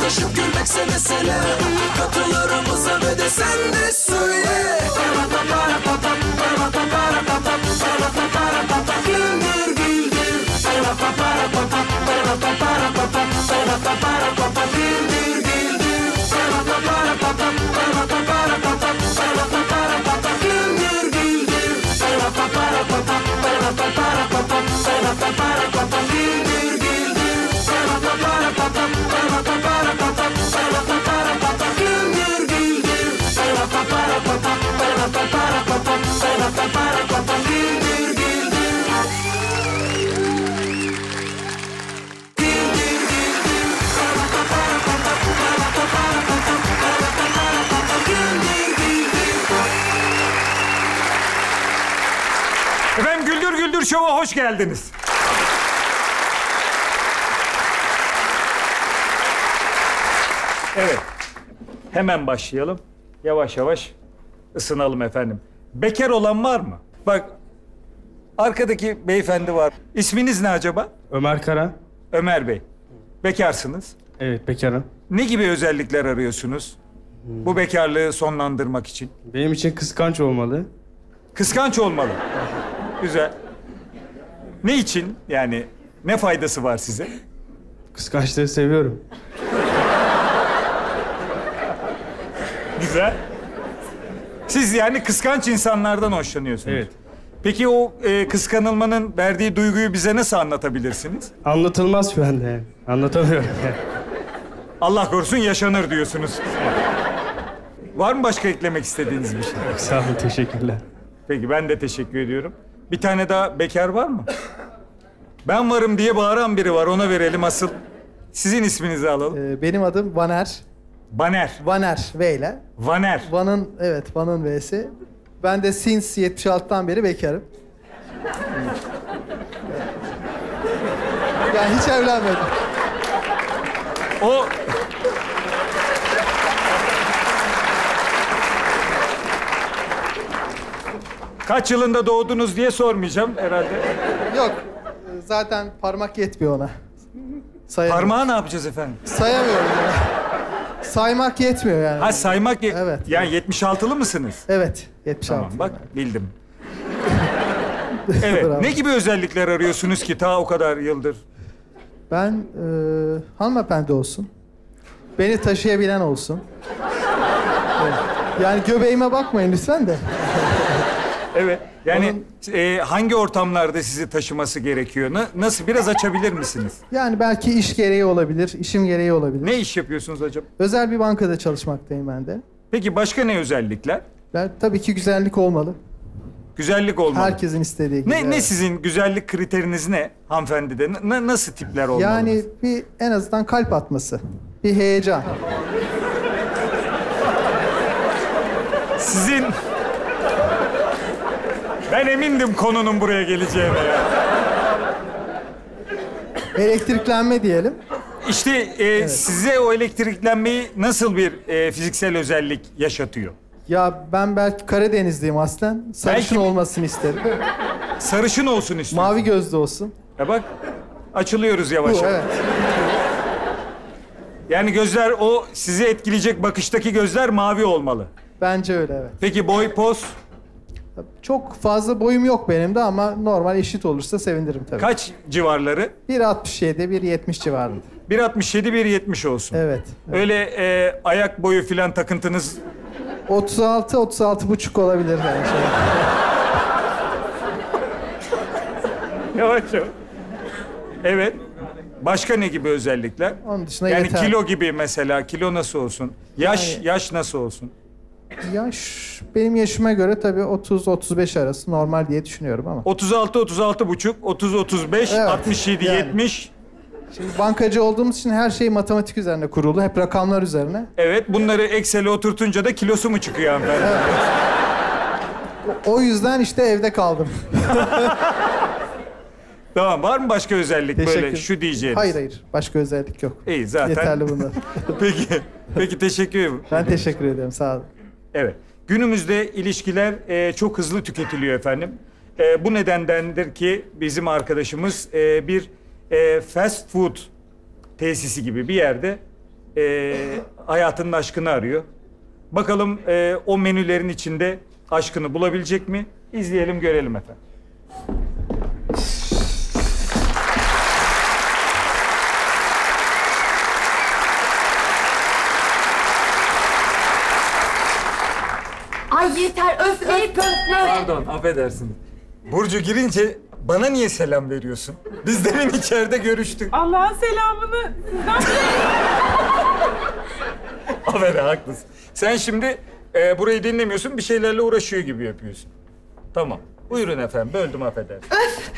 Barışıp gülmekse mesele. Katılarımıza ve de sen de söyle. Güldür güldür. Güldür güldür. Efendim Güldür Güldür Show'a hoş geldiniz. Evet. Hemen başlayalım. Yavaş yavaş ısınalım efendim. Bekar olan var mı? Bak, arkadaki beyefendi var. İsminiz ne acaba? Ömer Kara. Ömer Bey. Bekarsınız. Evet, bekarım. Ne gibi özellikler arıyorsunuz bu bekarlığı sonlandırmak için? Benim için kıskanç olmalı. Kıskanç olmalı. Güzel. Ne için? Yani ne faydası var size? Kıskançlığı seviyorum. Güzel. Siz yani kıskanç insanlardan hoşlanıyorsunuz. Evet. Peki o kıskanılmanın verdiği duyguyu bize nasıl anlatabilirsiniz? Anlatılmaz şu anda yani. Anlatamıyorum yani. Allah korusun yaşanır diyorsunuz. Var mı başka eklemek istediğiniz bir şey? Sağ olun, teşekkürler. Peki ben de teşekkür ediyorum. Bir tane daha bekar var mı? Ben varım diye bağıran biri var, ona verelim asıl. Sizin isminizi alalım. Benim adım Vaner. Baner. Vaner V ile. Vaner. Van'ın, evet, Van'ın V'si. Ben de since 76'tan beri bekarım. Yani hiç evlenmedim. O... Kaç yılında doğdunuz diye sormayacağım herhalde. Yok, zaten parmak yetmiyor ona. Sayamıyorum. Parmağı ne yapacağız efendim? Sayamıyorum yani. Saymak yetmiyor yani. Ha saymak... Evet. Yani 76'lı mısınız? Evet, 76. Tamam bak bildim. Evet. Bravo. Ne gibi özellikler arıyorsunuz ki ta o kadar yıldır? Ben hanımefendi olsun. Beni taşıyabilen olsun. Evet. Yani göbeğime bakmayın lütfen de. Evet. Yani hangi ortamlarda sizi taşıması gerekiyor? Nasıl? Biraz açabilir misiniz? Yani belki iş gereği olabilir, işim gereği olabilir. Ne iş yapıyorsunuz acaba? Özel bir bankada çalışmaktayım ben de. Peki başka ne özellikler? Ben, tabii ki güzellik olmalı. Güzellik olmalı. Herkesin istediği gibi. Ne evet. sizin güzellik kriteriniz ne hanımefendide? Nasıl tipler olmalı? Yani bir en azından kalp atması, bir heyecan. Sizin... Ben emindim konunun buraya geleceğine ya. Elektriklenme diyelim. İşte size o elektriklenmeyi nasıl bir fiziksel özellik yaşatıyor? Ya ben belki Karadenizliyim aslen. Sarışın Belki- olmasını isterim. Sarışın olsun istiyorum. Mavi gözlü olsun. Ya bak, açılıyoruz yavaş Bu, yavaş. evet. Yani gözler, o sizi etkileyecek bakıştaki gözler mavi olmalı. Bence öyle, evet. Peki boy, poz? Çok fazla boyum yok benim de ama normal eşit olursa sevinirim tabii. Kaç civarları? 1.67, 1.70 civarında. 1.67, 1.70 olsun. Evet. Öyle ayak boyu filan takıntınız... 36, 36,5 olabilir yani. Yavaş yavaş. Evet. Başka ne gibi özellikler? Onun dışında Yani yeter. kilo gibi mesela. Kilo nasıl olsun? Yaş, Yani- yaş nasıl olsun? Yaş, benim yaşıma göre tabii 30-35 arası normal diye düşünüyorum ama. 36, 36,5, 30, 35, Evet, 67, yani. 70. Şimdi bankacı olduğumuz için her şey matematik üzerine kurulu. Hep rakamlar üzerine. Evet, bunları Excel'e oturtunca da kilosu mu çıkıyor hanımefendi? O yüzden işte evde kaldım. Tamam, var mı başka özellik böyle Teşekkür. şu diyeceğiniz? Hayır. Başka özellik yok. İyi zaten. Yeterli bunlar. Peki teşekkür ederim. Ben teşekkür ederim. Sağ olun. Evet. Günümüzde ilişkiler çok hızlı tüketiliyor efendim. Bu nedendendir ki bizim arkadaşımız bir fast food tesisi gibi bir yerde hayatının aşkını arıyor. Bakalım o menülerin içinde aşkını bulabilecek mi? İzleyelim, görelim efendim. Ay yeter, öfleyip öfle. Pardon, affedersiniz. Burcu girince bana niye selam veriyorsun? Biz demin içeride görüştük. Allah'ın selamını sizden Aferin, haklısın. Sen şimdi burayı dinlemiyorsun, bir şeylerle uğraşıyor gibi yapıyorsun. Tamam. Buyurun efendim, böldüm, affedersin.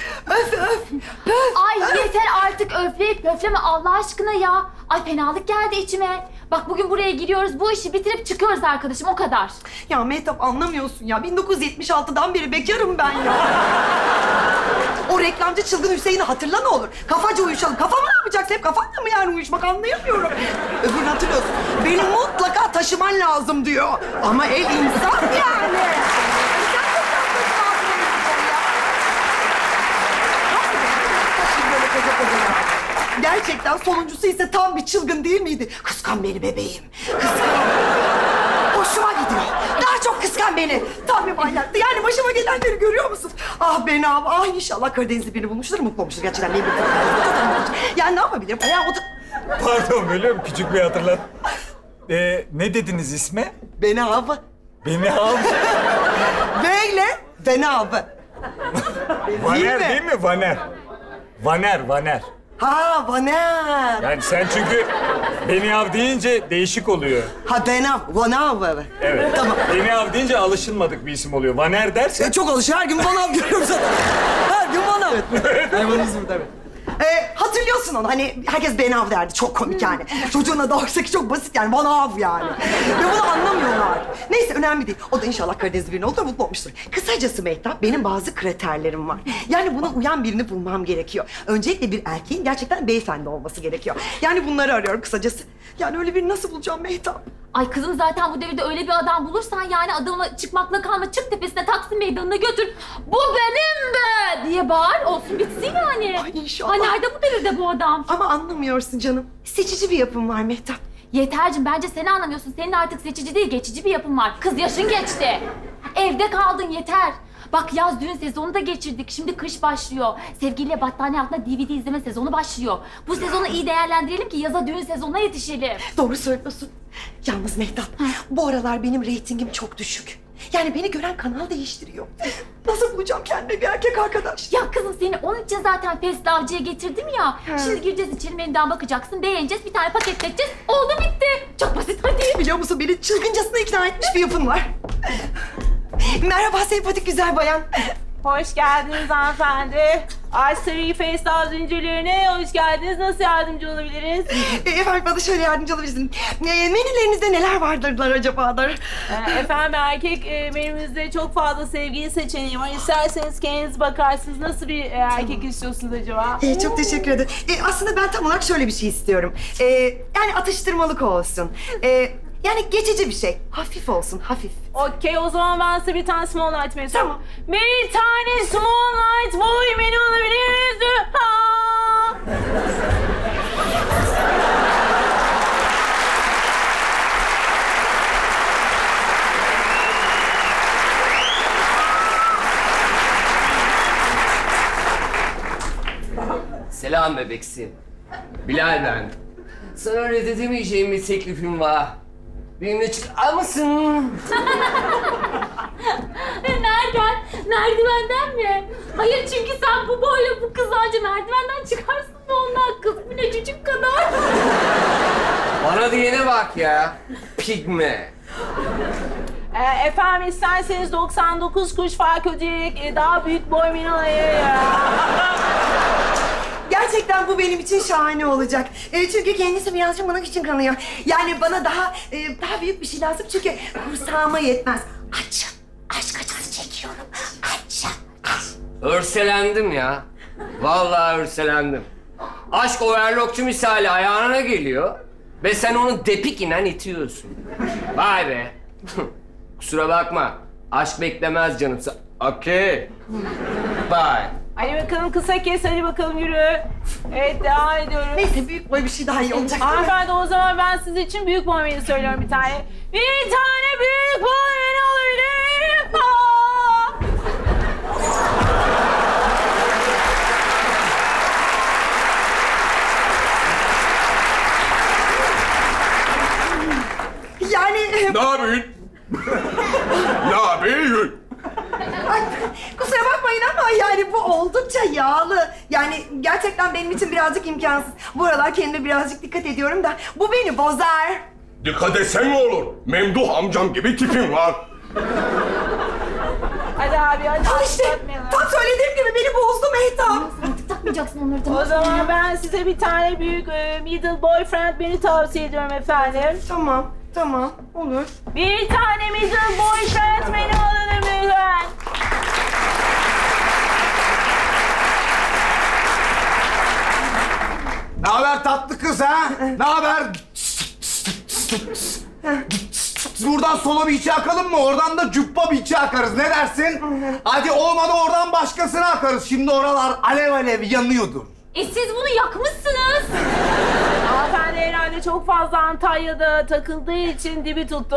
Ay yeter artık öfleyip öfleme Allah aşkına ya. Ay fenalık geldi içime. Bak bugün buraya giriyoruz, bu işi bitirip çıkıyoruz arkadaşım, o kadar. Ya Mehtap anlamıyorsun ya. 1976'dan beri bekarım ben ya. O reklamcı çılgın Hüseyin'i hatırla ne olur. Kafaca uyuşalım. Kafamı ne yapacaksın? Hep kafanla mı yani uyuşmak anlayamıyorum. Öbürünü hatırlıyorsun. Beni mutlaka taşıman lazım diyor. Ama el insan yani. Gerçekten sonuncusu ise tam bir çılgın değil miydi? Kıskan beni bebeğim. Kıskan. Hoşuma gidiyor. Daha çok kıskan beni. Tam bir manyaktı. Yani başıma gelenleri görüyor musun? Ah be ne ah inşallah Karadenizli birini bulmuştur, mutlu olmuştur. Gerçekten ne bileyim. Yani ne yapabilirim? Ya o da... Pardon, bölüyorum, küçük bir hatırlat. Ne dediniz isme? Beni av. Beni al. Böyle beni av. Vaner değil mi? Vaner. Vaner. Ha Vaner. Yani sen çünkü beni av deyince değişik oluyor. Ha Benav. Vanav. Evet. Tamam. Beni av deyince alışılmadık bir isim oluyor. Vaner dersen... Çok alışır. Her gün Vanav görüyorum zaten. Her gün Vanav. Hayvanımız burada, evet. Hatırlıyorsun onu. Hani herkes Benav derdi. Çok komik yani. Çocuğun adı oysa ki çok basit yani. Vanav yani. Ve bunu anlamıyorlar. Neyse önemli değil. O da inşallah Karadenizli birini oldu da mutlu olmuştur. Kısacası Mehtap, benim bazı kriterlerim var. Yani buna uyan birini bulmam gerekiyor. Öncelikle bir erkeğin gerçekten beyefendi olması gerekiyor. Yani bunları arıyorum kısacası. Yani öyle birini nasıl bulacağım Mehtap? Ay kızım zaten bu devirde öyle bir adam bulursan yani adamı çıkmakla kalma, çık tepesine Taksim Meydanı'na götür. Bu benim be diye bağır, olsun bitsin yani. Ay inşallah. Ay nerede bu devirde bu adam? Ama anlamıyorsun canım. Seçici bir yapım var Mehtap. Yetercim bence seni anlamıyorsun. Senin artık seçici değil, geçici bir yapın var. Kız yaşın geçti. Evde kaldın yeter. Bak yaz düğün sezonu da geçirdik. Şimdi kış başlıyor. Sevgiliyle battaniye altında DVD izleme sezonu başlıyor. Bu sezonu iyi değerlendirelim ki yaza düğün sezonuna yetişelim. Doğru söylüyorsun. Yalnız Mehtap, bu aralar benim reytingim çok düşük. Yani beni gören kanal değiştiriyor. Nasıl bulacağım kendime bir erkek arkadaş? Ya kızım seni onun için zaten Fesli Avcı'ya getirdim ya. Şimdi gireceğiz içeri, menüden bakacaksın, beğeneceğiz, bir tane paketleteceğiz. Oldu bitti. Çok basit hadi. Biliyor musun beni çılgıncasına ikna etmiş bir yapın var. Merhaba sempatik güzel bayan. Hoş geldiniz hanımefendi. Ayseri Faysal zincirlerine hoş geldiniz. Nasıl yardımcı olabiliriz? Efendim bana şöyle yardımcı olabilirsiniz. Menülerinizde neler vardırlar acaba? Efendim erkek menümüzde çok fazla sevgili seçeneği var. İsterseniz kendiniz bakarsınız. Nasıl bir erkek istiyorsunuz acaba? Çok teşekkür ederim. Aslında ben tam olarak şöyle bir şey istiyorum. Yani atıştırmalık olsun. Yani geçici bir şey. Hafif olsun, hafif. Okey, o zaman ben size bir tane small light menü Tamam. Bir tane small light boy menü alabilir miyiz? Ha! Selam bebeksi. Bilal ben. Sana reddedemeyeceğim bir teklifim var. Benimle çıkar mısın? Nereden? Merdivenden mi? Hayır çünkü sen bu boyla bu kızarca merdivenden çıkarsın mı ondan kız? Bu ne cücük kadar. Bana diyene bak ya. Pigme. Efendim isterseniz 99 kuruş fark ödeyerek daha büyük boy menü alayım. Gerçekten bu benim için şahane olacak. Çünkü kendisi birazcık bana küçük kalıyor. Yani bana daha büyük bir şey lazım çünkü kursağıma yetmez. Açım. Aşk acısı çekiyorum. Açım. Örselendim ya. Vallahi örselendim. Aşk overlockçu misali ayağına geliyor. Ve sen onu depik inen itiyorsun. Vay be. Kusura bakma. Aşk beklemez canım. Okey. Bye. Hadi bakalım kısa kes, hadi bakalım yürü. Evet, devam ediyorum. Neyse büyük boy bir şey daha iyi olacak. Hanımefendi, o zaman ben siz için büyük boy menü söylüyorum bir tane. Bir tane büyük boy menü alabilirim. Yani... Ne yapıyorsun? Ne yapıyorsun? Ay, kusura bakmayın ama yani bu oldukça yağlı. Yani gerçekten benim için birazcık imkansız. Bu aralar kendime birazcık dikkat ediyorum da bu beni bozar. Dikkat etsen ne olur? Memduh amcam gibi tipin var. Hadi abi, hadi. Al işte, tam söylediğim gibi beni bozdu Mehtap. Artık takmayacaksın onları da. O zaman ben size bir tane büyük middle boyfriend menü tavsiye ediyorum efendim. Tamam, tamam, olur. Bir tane middle boyfriend menü alalım lütfen. Ne haber tatlı kız ha? Ne haber? Buradan sola bir içe akalım mı? Oradan da cübba bir içe akarız. Ne dersin? Hadi olmadı oradan başkasına akarız. Şimdi oralar alev alev yanıyordur. Siz bunu yakmışsınız. Hanımefendi herhalde çok fazla Antalya'da takıldığı için dibi tuttu.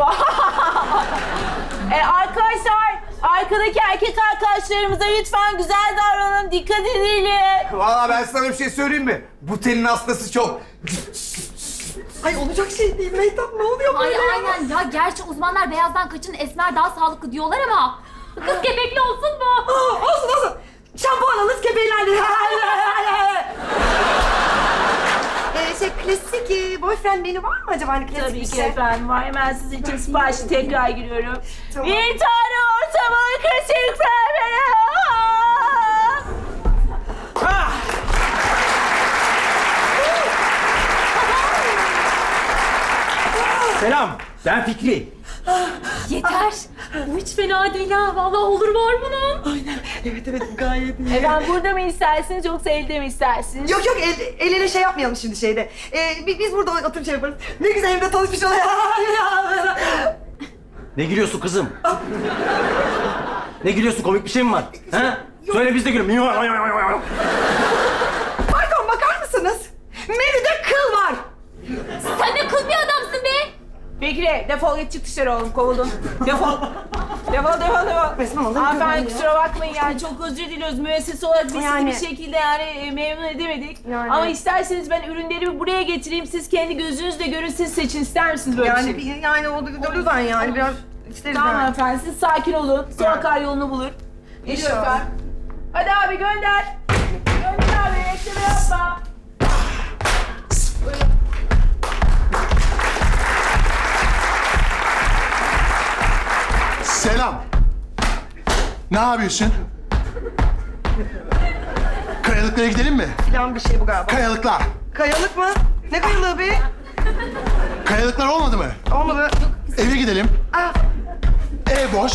Arkadaşlar, arkadaki erkek arkadaşlarımıza lütfen güzel davranalım, dikkat edelim. Vallahi ben sana bir şey söyleyeyim mi? Bu telin hastası çok. Ay olacak şey değil Mehtap, ne oluyor Ay böyle? aynen ya, gerçi uzmanlar beyazdan kaçın, esmer daha sağlıklı diyorlar ama kız kepekli olsun mu? Olsun olsun. Şampuan alırız kepeğilerle. Klasik boyfriend menü var mı acaba? Hani klasik Tabii bir ki şey. efendim var. Hemen sizin için siparişi tekrar giriyorum. Tamam. Bir tane orta boy klasik menü. Selam, ben Fikri. Yeter. Bu hiç fena değil ha. Vallahi olur var bunun. Evet gayet iyi. Efendim burada mı istersiniz yoksa elde mi istersiniz? Yok el ele şey yapmayalım şimdi şeyde. Biz burada oturup şey yaparız. Ne güzel evde tanışmış oluyor. Ne gülüyorsun kızım? Ne gülüyorsun? Komik bir şey mi var? Ha? Söyle biz de gülelim. Pardon, bakar mısınız? Menüde kıl var. Sen de kıl bir adamsın be. Fikri, defol git, çık dışarı oğlum, kovuldun. Defol. Defol. Resmen alırım Hanımefendi ya. kusura bakmayın yani çok özür diliyoruz. Müessese olarak biz Yani. sizi bir şekilde memnun edemedik. Yani. Ama isterseniz ben ürünlerimi buraya getireyim. Siz kendi gözünüzle görün, siz seçin. İster misiniz böyle bir şey? Yani o lütfen yani biraz isteriz Tamam yani. efendim, siz sakin olun. Su akar yolunu bulur. Geliyor İnşallah. efendim. Hadi abi gönder. Gönder abi, ekleme yapma. Selam. Ne yapıyorsun? Kayalıklara gidelim mi? Plan bir şey bu galiba. Kayalıklar. Kayalık mı? Ne kayalığı be? Kayalıklar olmadı mı? Olmadı. Eve gidelim. Ah. Ev boş.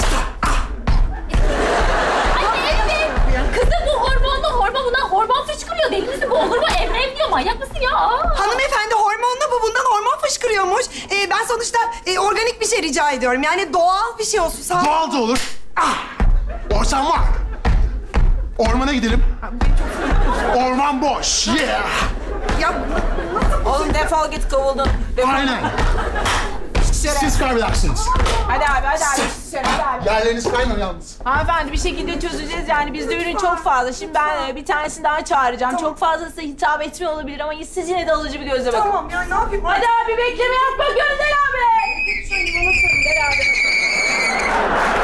Kızım bu hormon fışkırıyor. Deli misin? Bu olur mu? Ev diyor. Manyak mısın ya? Hanımefendi hormonlu bu. Bundan hormon fışkırıyormuş. Ben sonuçta organik bir şey rica ediyorum. Yani doğal bir şey olsun. Sağ Doğal da olur. Ortam var. Ormana gidelim. Orman boş. Yeah. Ya Oğlum defol git, kovuldun. Defol. Aynen. Dışarı. Siz kaybedersiniz. Hadi abi. Dışarı, hadi abi. Yerleriniz kaynıyor yalnız. Hanımefendi bir şekilde çözeceğiz yani bizde ürün çok fazla. Şimdi ben bir tanesini daha çağıracağım. Çok fazla size hitap etmiyor olabilir ama siz yine de alıcı bir gözle bakın. tamam ya ne yapayım? Hadi abi bekleme yapma, gönder abi. Gönder abi.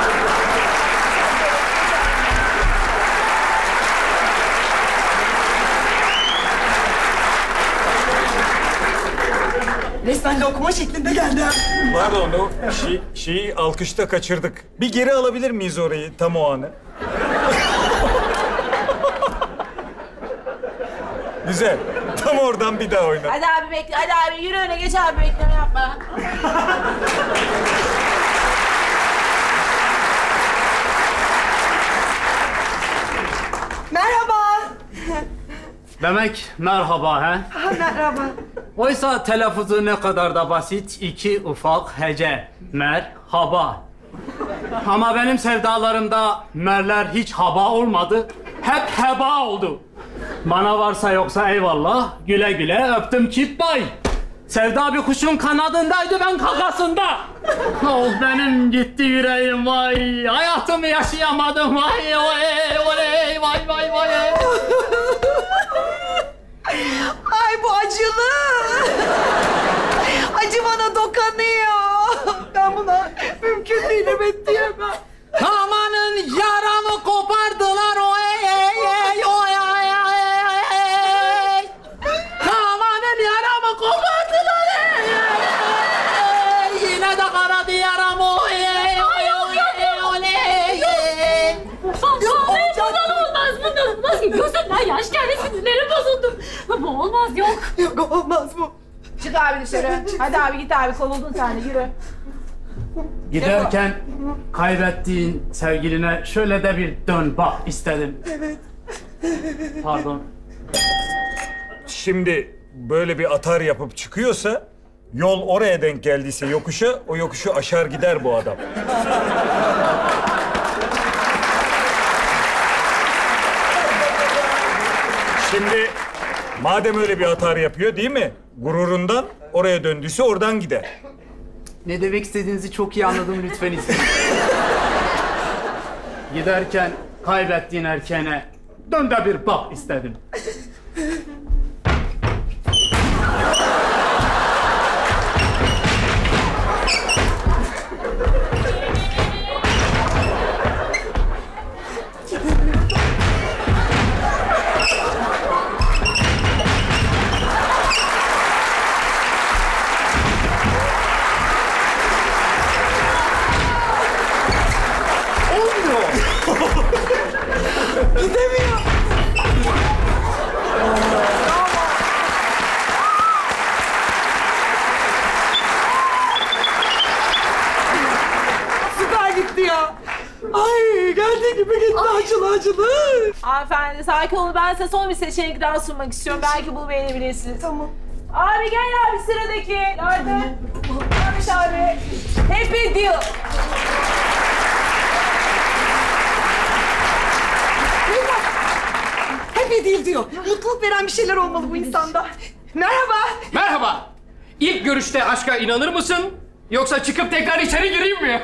Resmen lokma şeklinde geldi. Pardon, o şeyi alkışta kaçırdık. Bir geri alabilir miyiz orayı tam o anı? Güzel. Tam oradan bir daha oyna. Hadi abi bekle, hadi abi yürü öne geç abi, bekleme yapma. Merhaba. Demek merhaba he? Merhaba. Oysa telaffuzu ne kadar da basit. İki ufak hece. Merhaba. Ama benim sevdalarımda merler hiç haba olmadı. hep heba oldu. Bana varsa yoksa eyvallah, güle güle öptüm kip bay. Sevda bir kuşun kanadındaydı, ben kakasında. Oh benim gitti yüreğim vay, hayatımı yaşayamadım vay, vay, vay, vay, vay. Ay bu acılı. Acı bana dokunuyor. Ben buna mümkün değil, evet diyemem. Amanın yaramı kopardılar oy, oy, oy, oy. Amanın yaramı kopardılar yine de karadı yaram oy, oy, oy, oy. Olmaz, bundan olmaz ki. Gözümden yaş geldi, sinirlerim bozuldu. Bu olmaz, yok. Yok olmaz bu. Çık abi dışarı. Hadi abi git abi, kovuldun sen de, yürü. Giderken kaybettiğin sevgiline şöyle de bir dön bak istedim. Evet. Pardon. Şimdi böyle bir atar yapıp çıkıyorsa, yol oraya denk geldiyse yokuşa, o yokuşu aşar gider bu adam. Şimdi madem öyle bir atar yapıyor değil mi? Gururundan oraya döndüyse oradan gider. Ne demek istediğinizi çok iyi anladım, lütfen izleyin. Giderken kaybettiğin erkeğine dön de bir bak istedim. Gidemiyor. Süper gitti ya. Ay geldiği gibi gitti, acılı acılı. Hanımefendi sakin olun, ben size son bir seçenek daha sunmak istiyorum. Belki bunu beğenebilirsiniz. Tamam. Abi gel abi, sıradaki. Yardım. Neymiş abi? Happy Deal. Happy değil diyor. Mutluluk veren bir şeyler olmalı bu insanda. Merhaba. Merhaba. İlk görüşte aşka inanır mısın? Yoksa çıkıp tekrar içeri gireyim mi?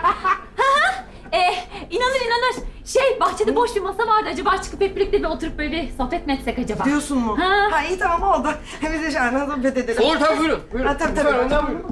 İnanır. Bahçede boş bir masa vardı. Acaba çıkıp hep birlikte bir oturup böyle bir sohbet mi etsek acaba? Diyorsun mu? Ha. Ha iyi tamam oldu. Hem de şahane sohbet edelim. Olur tabii, buyurun. Buyurun. Ha, tabii. Lütfen, önden buyurun.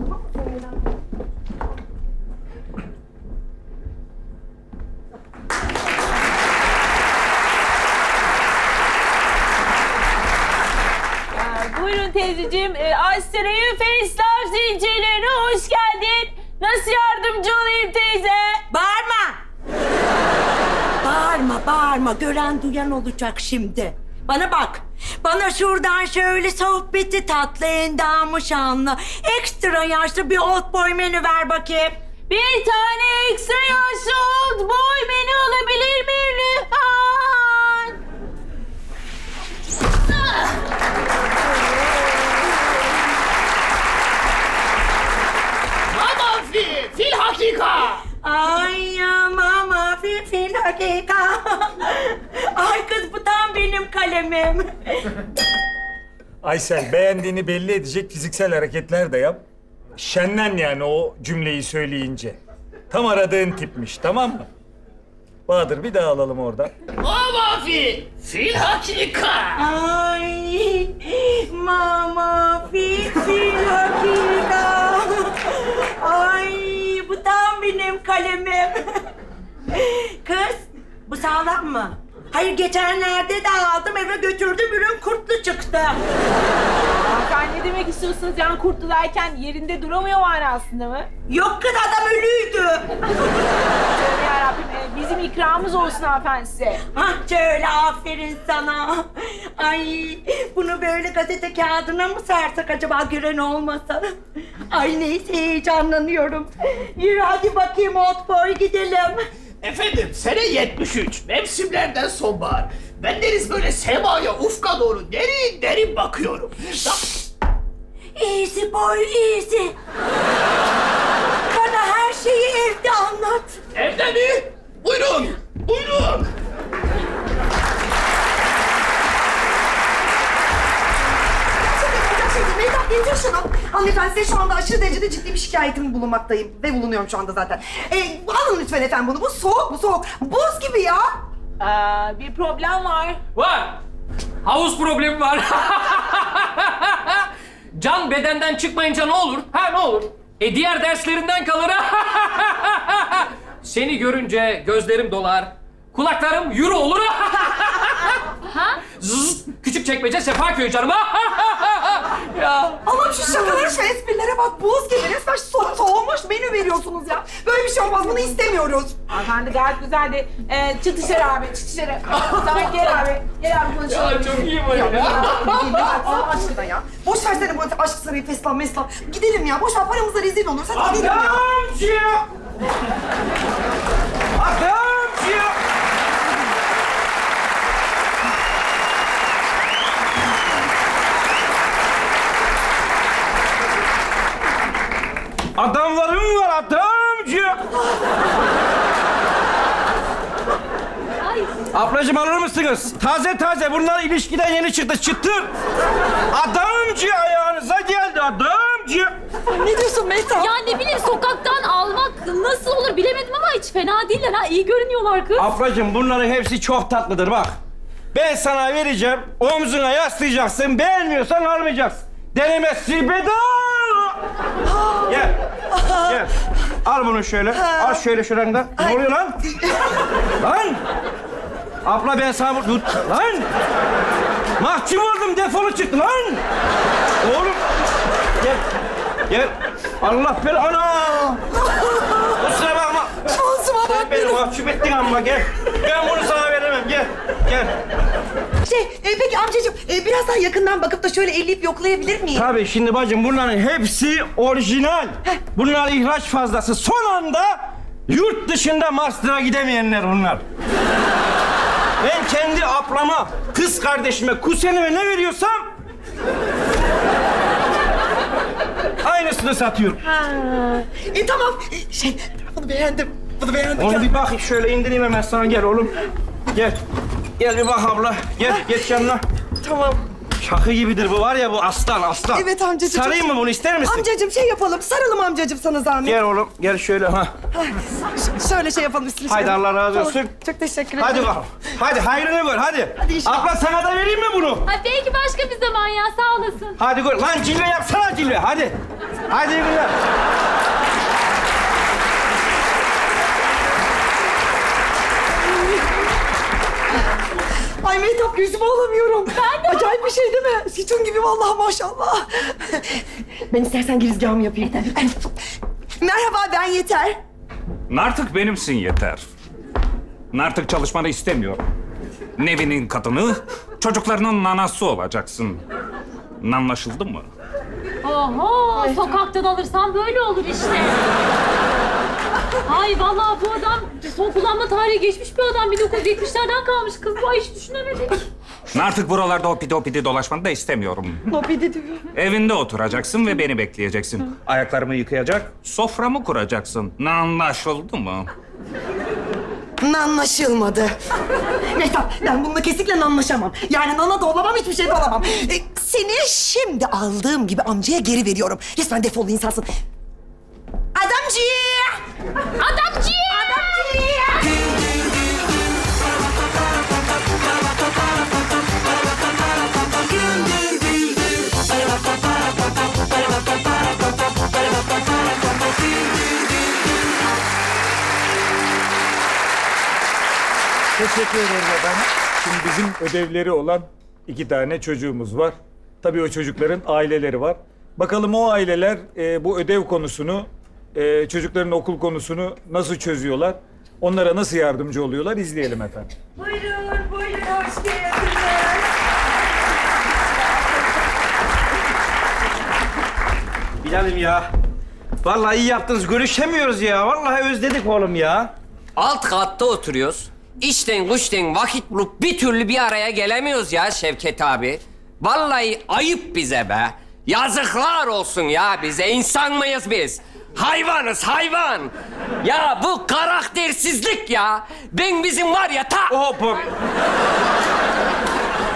Buyurun teyzeciğim. Astera'yı Face Love zincirlerine hoş geldin. Nasıl yardımcı olayım teyze? Bağırma! Bağırma. Gören duyan olacak şimdi. Bana bak. Bana şuradan şöyle sohbeti tatlı, endamı şanlı, ekstra yaşlı bir old boy menü ver bakayım. Bir tane ekstra yaşlı old boy menü alabilir miyim lütfen? Mamafi, fil hakika. Ay ya mama fil hakika. Ay kız bu tam benim kalemim. Aysel, beğendiğini belli edecek fiziksel hareketler de yap. Şenlen yani o cümleyi söyleyince. Tam aradığın tipmiş, tamam mı? Bahadır bir daha alalım oradan. Mamafi, fil hakika. Ay mama fil hakika. Ay bu tam benim kalemim. Kız bu sağlam mı? Hayır geçenlerde de aldım eve götürdüm, ürün kurtlu çıktı. Hanımefendi ne demek istiyorsunuz? Yani kurtlu derken yerinde duramıyor manasında mı? Yok kız adam ölüydü. Tövbe yarabbim, bizim ikramımız olsun hanımefendi size. Hah şöyle aferin sana. Ay bunu böyle gazete kağıdına mı sersek acaba, gören olmasa? Ay neyse heyecanlanıyorum. Yürü hadi bakayım old boy gidelim. Efendim, sene 73, mevsimlerden sonbahar. Bendeniz böyle semaya, ufka doğru derin derin bakıyorum. Easy boy, easy. Bana her şeyi evde anlat. Evde mi? Buyurun, buyurun. getir şunu. Hanımefendi size şu anda aşırı derecede ciddi bir şikayetim bulunmaktayım. Ve bulunuyorum şu anda zaten. Alın lütfen efendim bunu. Bu soğuk, bu soğuk. Buz gibi ya. Bir problem var. Var. Havuz problemi var. Can bedenden çıkmayınca ne olur? Ha ne olur? Diğer derslerinden kalır. Seni görünce gözlerim dolar. Kulaklarım yürü olur. Ha? Zzz, Küçükçekmece Sefaköy canım. Ya. Allah'ım şu şakalara, şu esprilere bak. Buz gibi resmen soğumuş menü veriyorsunuz ya. Böyle bir şey olmaz. Bunu istemiyoruz. Hanımefendi gayet güzeldi. Çık dışarı abi, çık dışarı. Sen gel abi. Gel abi konuşalım. Ya çok iyi böyle ya. Allah aşkına ya. Boş versene bu aşk sarayı feslan meslan. Gidelim ya. Boş ver paramıza rezil oluruz. Hadi gidelim ya. Adamcı! Adamcı! Adamlarım var adamcı! Ablacığım alır mısınız? Taze taze bunlar ilişkiden yeni çıktı. Çıtır! Adamcı ayağınıza geldi adamcı! Ne diyorsun Mehtap? Ya ne bileyim sokaktan almak nasıl olur bilemedim ama hiç fena değiller ha. İyi görünüyorlar kız. Ablacığım bunların hepsi çok tatlıdır bak. Ben sana vereceğim, omzuna yaslayacaksın, beğenmiyorsan almayacaksın. Denemesi bedava! Gel, gel. Al bunu şöyle, al şöyle şuradan da. Ne oluyor lan? Lan! Abla ben sana bu... Lan! Mahkum oldum, defolu çıktı lan! Oğlum! Gel, gel. Allah beni... Ana! Kusura bakma. Şansıma bak Sen beni mahcup ettin ama gel. Ben bunu sana veremem, gel. Gel. Peki amcacığım biraz daha yakından bakıp da şöyle elleyip yoklayabilir miyim? Tabii şimdi bacım bunların hepsi orijinal. Bunlar ihraç fazlası. Son anda yurt dışında master'a gidemeyenler bunlar. Ben kendi ablama, kız kardeşime, kuzenime ne veriyorsam... aynısını satıyorum. Tamam. Bunu beğendim. Bunu beğendim. Onu bir bak şöyle indireyim hemen sana. Gel oğlum. Gel. Gel bir bak abla. Gel, geç yanına. Tamam. Şakı gibidir bu var ya bu aslan aslan. Evet amcacığım. Sarayım mı bunu ister misin? Amcacığım şey yapalım. Saralım amcacığım sana zahmet. Gel oğlum gel şöyle ha. Şöyle şey yapalım üstüne. Haydi Allah razı olsun. Tamam. Çok teşekkür ederim. Hadi bakalım. Hadi hayrını gör hadi. Hadi inşallah. Abla sana da vereyim mi bunu? Ha, belki başka bir zaman ya sağ olasın. Hadi gör. Lan cilve yapsana cilve hadi. Hadi iyi günler. Ay Mehtap gözümü alamıyorum. Ben de. Acayip bir şey değil mi? Sütun gibi vallahi maşallah. Ben istersen girizgahımı yapayım. Merhaba ben Yeter. Artık benimsin yeter. Artık çalışmanı istemiyorum. Nevin'in kadını, çocuklarının nanası olacaksın. Anlaşıldı mı? Oho sokaktan alırsan böyle olur işte. Ay vallahi bu adam son kullanma tarihi geçmiş bir adam. 1970'lerden kalmış kız. Bu hiç düşünemedik. Artık buralarda hopidi dolaşmanı da istemiyorum. Hopidi diyor. Evinde oturacaksın ve beni bekleyeceksin. Ayaklarımı yıkayacak, soframı kuracaksın. Anlaşıldı mı? Anlaşılmadı. Mehtap ben bununla kesinlikle anlaşamam. Yani nana da olamam hiçbir şey de olamam. Seni şimdi aldığım gibi amcaya geri veriyorum. Resmen defolu insansın. Adamcı! Adamcı! Adamcı! Teşekkür ederim efendim. Şimdi bizim ödevleri olan 2 tane çocuğumuz var. Tabii o çocukların aileleri var. Bakalım o aileler bu ödev konusunu, çocukların okul konusunu nasıl çözüyorlar? Onlara nasıl yardımcı oluyorlar? İzleyelim efendim. Buyurun, buyurun. Hoş geldiniz. Bilal'im ya. Vallahi iyi yaptınız. Görüşemiyoruz ya. Vallahi özledik oğlum ya. Alt katta oturuyoruz. İşten güçten vakit bulup bir türlü bir araya gelemiyoruz ya Şevket abi. Vallahi ayıp bize be. Yazıklar olsun ya bize. İnsan mıyız biz? Hayvanız hayvan. Ya bu karaktersizlik ya. Ben bizim var ya ta... Hop hop.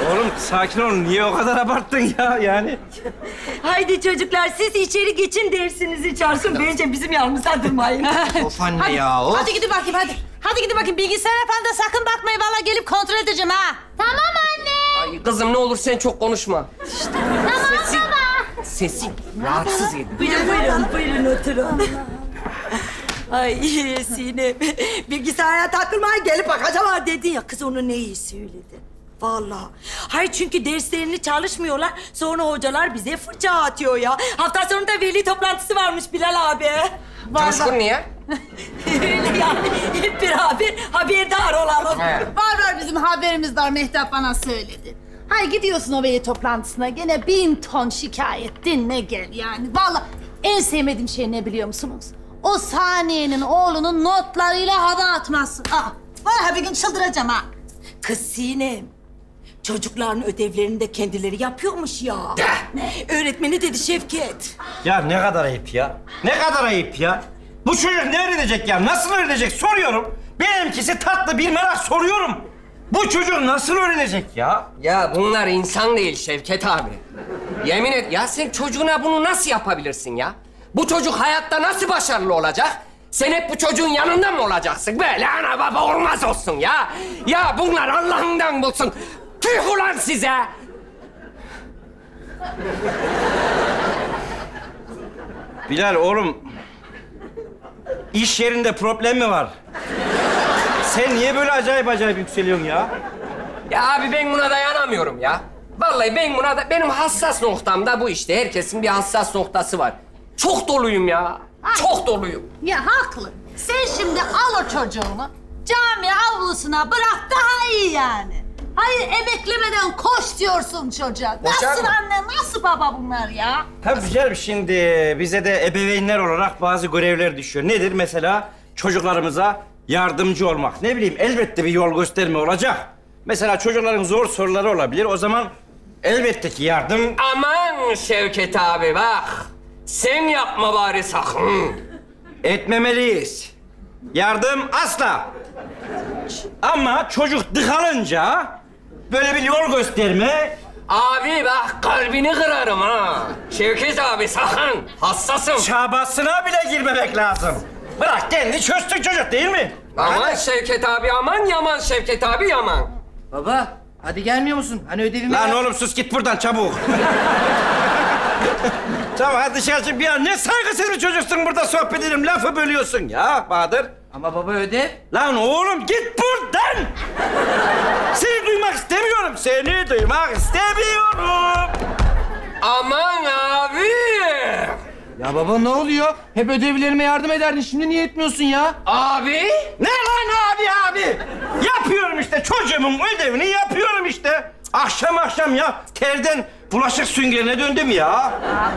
Oğlum sakin ol. Niye o kadar abarttın ya yani? Haydi çocuklar siz içeri geçin dersinizi çalsın. Bence bizim yanımıza durmayın. Of anne ya of. Hadi gidin bakayım hadi. Hadi gidin bakayım bilgisayara falan da sakın bakmayın. Vallahi gelip kontrol edeceğim ha. Tamam anne. Ay kızım ne olur sen çok konuşma. Tamam baba. Sesin rahatsız ediyor. Buyurun oturun. Ay Sinem, bilgisayara takılmaya gelip bakacağım dedin ya. Kız onu ne iyi söyledi. Vallahi. Hayır çünkü derslerini çalışmıyorlar. Sonra hocalar bize fırça atıyor ya. Hafta sonunda veli toplantısı varmış Bilal abi. Coşkun niye? Öyle yani. Hep beraber haberdar olalım. Var bizim haberimiz var. Mehtap bana söyledi. Hay gidiyorsun o veli toplantısına. Gene 1000 ton şikayet dinle gel yani. Vallahi en sevmediğim şey ne biliyor musunuz? O Saniye'nin oğlunun notlarıyla hava atması. Vallahi bir gün çıldıracağım ha. Kız Sinem, çocukların ödevlerini de kendileri yapıyormuş ya. Öğretmeni dedi Şevket. Ya ne kadar ayıp ya. Ne kadar ayıp ya. Bu çocuk ne öğrenecek ya? Nasıl öğrenecek soruyorum. Benimkisi tatlı bir merak soruyorum. Bu çocuk nasıl öğrenecek ya? Ya bunlar insan değil Şevket abi. Yemin et ya sen çocuğuna bunu nasıl yapabilirsin ya? Bu çocuk hayatta nasıl başarılı olacak? Sen hep bu çocuğun yanında mı olacaksın? Böyle ana baba olmaz olsun ya. Ya bunlar Allah'ından bulsun. Tüh ulan size! Bilal oğlum, iş yerinde problem mi var? Sen niye böyle acayip yükseliyorsun ya? Ya abi ben buna dayanamıyorum ya. Vallahi ben buna da... Benim hassas noktam da bu işte. Herkesin bir hassas noktası var. Çok doluyum ya. Çok doluyum. Ya haklı. Sen şimdi al o çocuğunu cami avlusuna bırak daha iyi yani. Hayır emeklemeden koş diyorsun çocuğa. Koşar Nasıl mı? anne, nasıl baba bunlar ya? Tabii canım şimdi bize de ebeveynler olarak bazı görevler düşüyor. Nedir mesela? Çocuklarımıza yardımcı olmak. Ne bileyim elbette bir yol gösterme olacak. Mesela çocukların zor soruları olabilir. O zaman elbette ki yardım... Aman Şevket abi bak. Sen yapma bari sakın. Etmemeliyiz. Yardım asla. Ama çocuk dıkalınca böyle bir yol gösterme... Abi bak kalbini kırarım ha. Şevket abi sakın. Hassasım. Çabasına bile girmemek lazım. Bırak kendi çözsün çocuk değil mi? Aman Hadi. Şevket abi aman yaman Şevket abi yaman. Baba, hadi gelmiyor musun? Hani ödevimi... Lan oğlum sus git buradan çabuk. Tamam hadi dışarı çık bir an. Ne saygısız bir çocuksun burada sohbet edelim. Lafı bölüyorsun ya Bahadır. Ama baba ödev. Lan oğlum git buradan. Seni duymak istemiyorum. Seni duymak istemiyorum. Aman abi. Ya baba ne oluyor? Hep ödevlerime yardım ederdin. Şimdi niye etmiyorsun ya? Abi. Ne lan abi? Yapıyorum işte çocuğumun ödevini yapıyorum işte. Akşam ya terden bulaşık süngerine döndüm ya.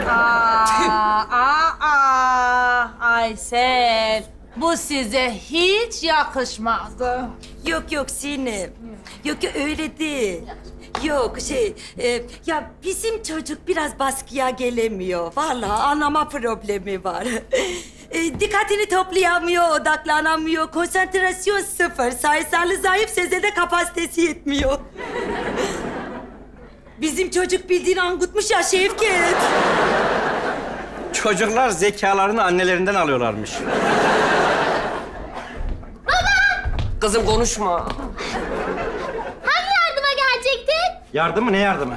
Aysel, bu size hiç yakışmazdı. Yok Sinem. Yok öyle değil. Yok ya bizim çocuk biraz baskıya gelemiyor. Vallahi anlama problemi var. Dikkatini toplayamıyor, odaklanamıyor, konsantrasyon sıfır, sayısallı zayıf, sezede kapasitesi yetmiyor. Bizim çocuk bildiğin angutmuş ya Şevket. Çocuklar zekalarını annelerinden alıyorlarmış. Kızım konuşma. Hangi yardıma gelecektin? Yardım mı? Ne yardımı?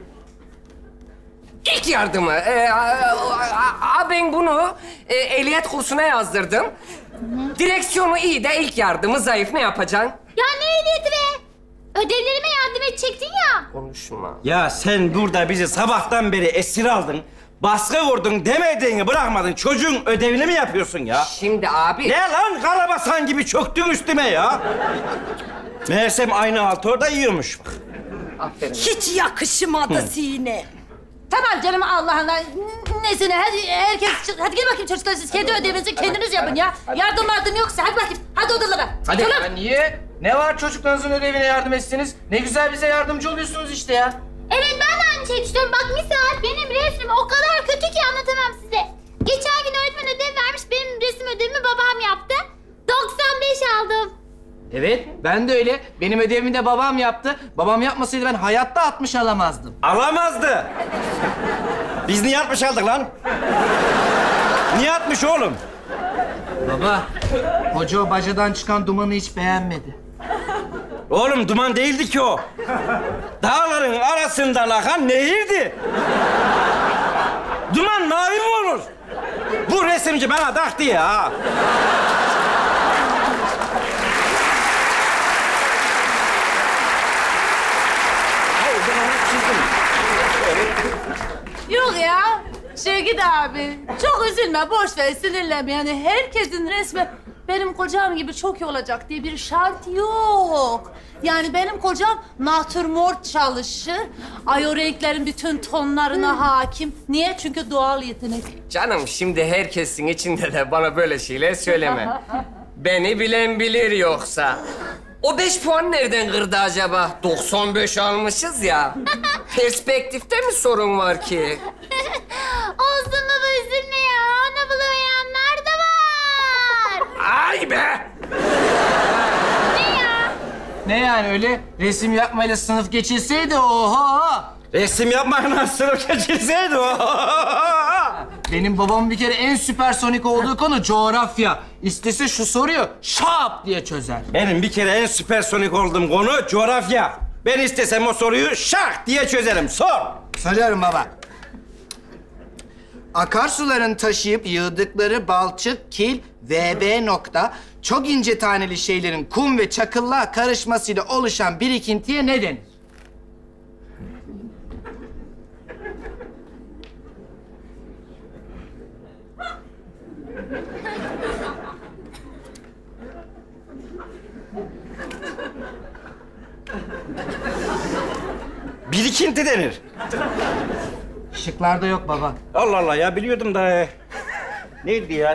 İlk yardımı. Ben bunu ehliyet kursuna yazdırdım. Direksiyonu iyi de ilk yardımı zayıf. Ne yapacaksın? Ya ne ehliyeti be? Ödevlerime yardım edecektin ya. Konuşma. Ya sen burada bizi sabahtan beri esir aldın. Baskı vurdun, demediğini bırakmadın. Çocuğun ödevini mi yapıyorsun ya? Şimdi abi... Ne lan karabasan gibi çöktün üstüme ya? Meğersem aynı altı orada yiyormuş. Aferin. Hiç yakışmadı Sinem. Tamam canım Allah'ına. Nesine hadi herkes hadi gel bakayım çocuklar siz kendi ödevinizi kendiniz yapın ya. Yardım yoksa hadi bakayım hadi odalara. Hadi. Çoluk. Ya niye? Ne var çocuklarınızın ödevine yardım etsiniz? Ne güzel bize yardımcı oluyorsunuz işte ya. Evet ben de aynı şeyi düşünüyorum. Bak misal benim resmim o kadar kötü ki anlatamam size. Geçen gün öğretmen ödev vermiş. Benim resim ödevimi babam yaptı. 95 aldım. Evet. Ben de öyle. Benim ödevimi de babam yaptı. Babam yapmasaydı ben hayatta 60 alamazdım. Alamazdı. Biz niye 60 aldık lan? Niye 60 oğlum? Baba, hoca o bacadan çıkan dumanı hiç beğenmedi. Oğlum duman değildi ki o. Dağların arasından akan nehirdi. Duman mavi mi olur? Bu resimci bana taktı ya. Yok ya. Şevket abi, çok üzülme, boş ver, sinirlenme. Yani herkesin resmi benim kocam gibi çok iyi olacak diye bir şart yok. Yani benim kocam natürmort çalışır. Ay o renklerin bütün tonlarına hakim. Niye? Çünkü doğal yetenek. Canım şimdi herkesin içinde de bana böyle şeyler söyleme. Beni bilen bilir yoksa. O 5 puan nereden kırdı acaba? 95 almışız ya. Perspektifte mi sorun var ki? Olsun baba üzülme ya. Onu bulamayanlar da var. Ay be! Ne ya? Ne yani öyle resim yapmayla sınıf geçilseydi oha! Resim yapmakla sınıf geçilseydi o. Benim babamın bir kere en süpersonik olduğu konu coğrafya. İstese şu soruyu şap diye çözer. Benim bir kere en süpersonik olduğum konu coğrafya. Ben istesem o soruyu şak diye çözerim. Sor. Soruyorum baba. Akarsuların taşıyıp yığdıkları balçık, kil, VB nokta, çok ince taneli şeylerin kum ve çakılla karışmasıyla oluşan birikintiye ne denir? Birikinti denir. Şıklarda yok baba. Allah Allah ya biliyordum da. Neydi ya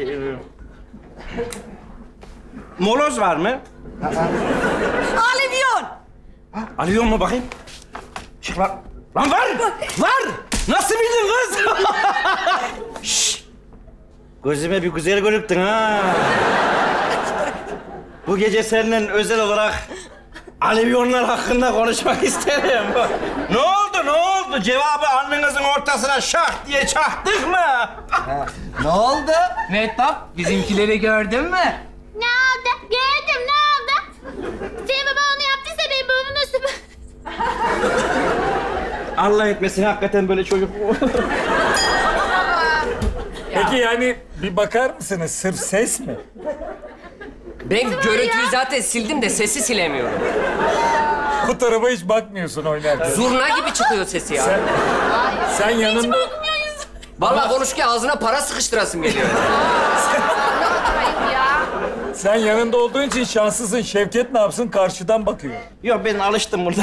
moloz var mı? Alevyon. Alevyon mu bakayım? Şıklar. Lan var! Var! Nasıl bildin kız? Şşş! Gözüme bir güzel görüktün ha. Bu gece seninle özel olarak Alevyonlar hakkında konuşmak isterim. Ne oldu, ne oldu? Cevabı alnınızın ortasına şah diye çaktık mı? Ne oldu? Mehtap, bizimkileri gördün mü? Ne oldu? Gördüm ne oldu? Senin baba onu yaptıysa benim babamın nasıl... Allah etmesin hakikaten böyle çocuk. Peki yani bir bakar mısınız? Sırf ses mi? Ben görüntüyü zaten sildim de sesi silemiyorum. Bu tarafa hiç bakmıyorsun oynarken. Zurna gibi çıkıyor sesi ya. Sen yanında... Vallahi konuşurken ağzına para sıkıştırasım geliyor. Sen yanında olduğun için şanslısın. Şevket ne yapsın? Karşıdan bakıyor. Yok ben alıştım buradan.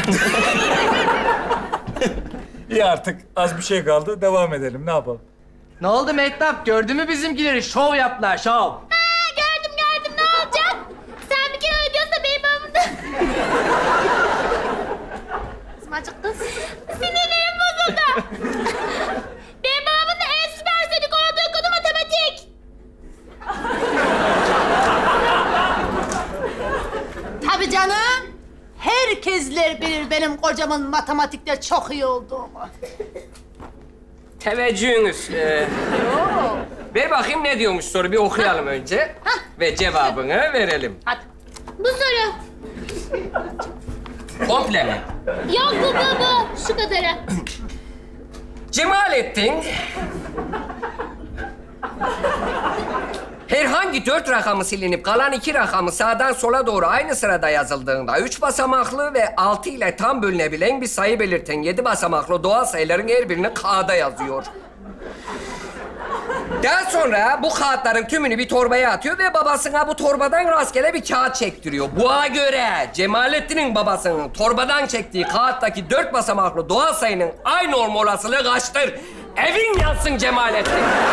İyi artık az bir şey kaldı. Devam edelim. Ne yapalım? Ne oldu Mehtap? Gördün mü bizimkileri? Şov yaptılar, şov. Gördüm ne olacak? Sen bir kere öyle diyorsa benim babamın da... Kızım acıktı. Sinirlerim bozuldu. Benim babamın da en süpersonik olduğu konu matematik. Tabii canım. Herkesler bilir benim kocamın matematikte çok iyi olduğumu. Teveccühünüz. Ver bakayım ne diyormuş soru. Bir okuyalım önce. Ve cevabını verelim. Hadi. Bu soru. Komple mi? Yok bu. Şu kadarı. Cemalettin... Herhangi 4 rakamı silinip kalan 2 rakamı sağdan sola doğru aynı sırada yazıldığında 3 basamaklı ve 6 ile tam bölünebilen bir sayı belirten 7 basamaklı doğal sayıların her birini kağıda yazıyor. Daha sonra bu kağıtların tümünü bir torbaya atıyor ve babasına bu torbadan rastgele bir kağıt çektiriyor. Buna göre Cemalettin'in babasının torbadan çektiği kağıttaki 4 basamaklı doğal sayının aynı olma olasılığı kaçtır? Evin yansın Cemalettin.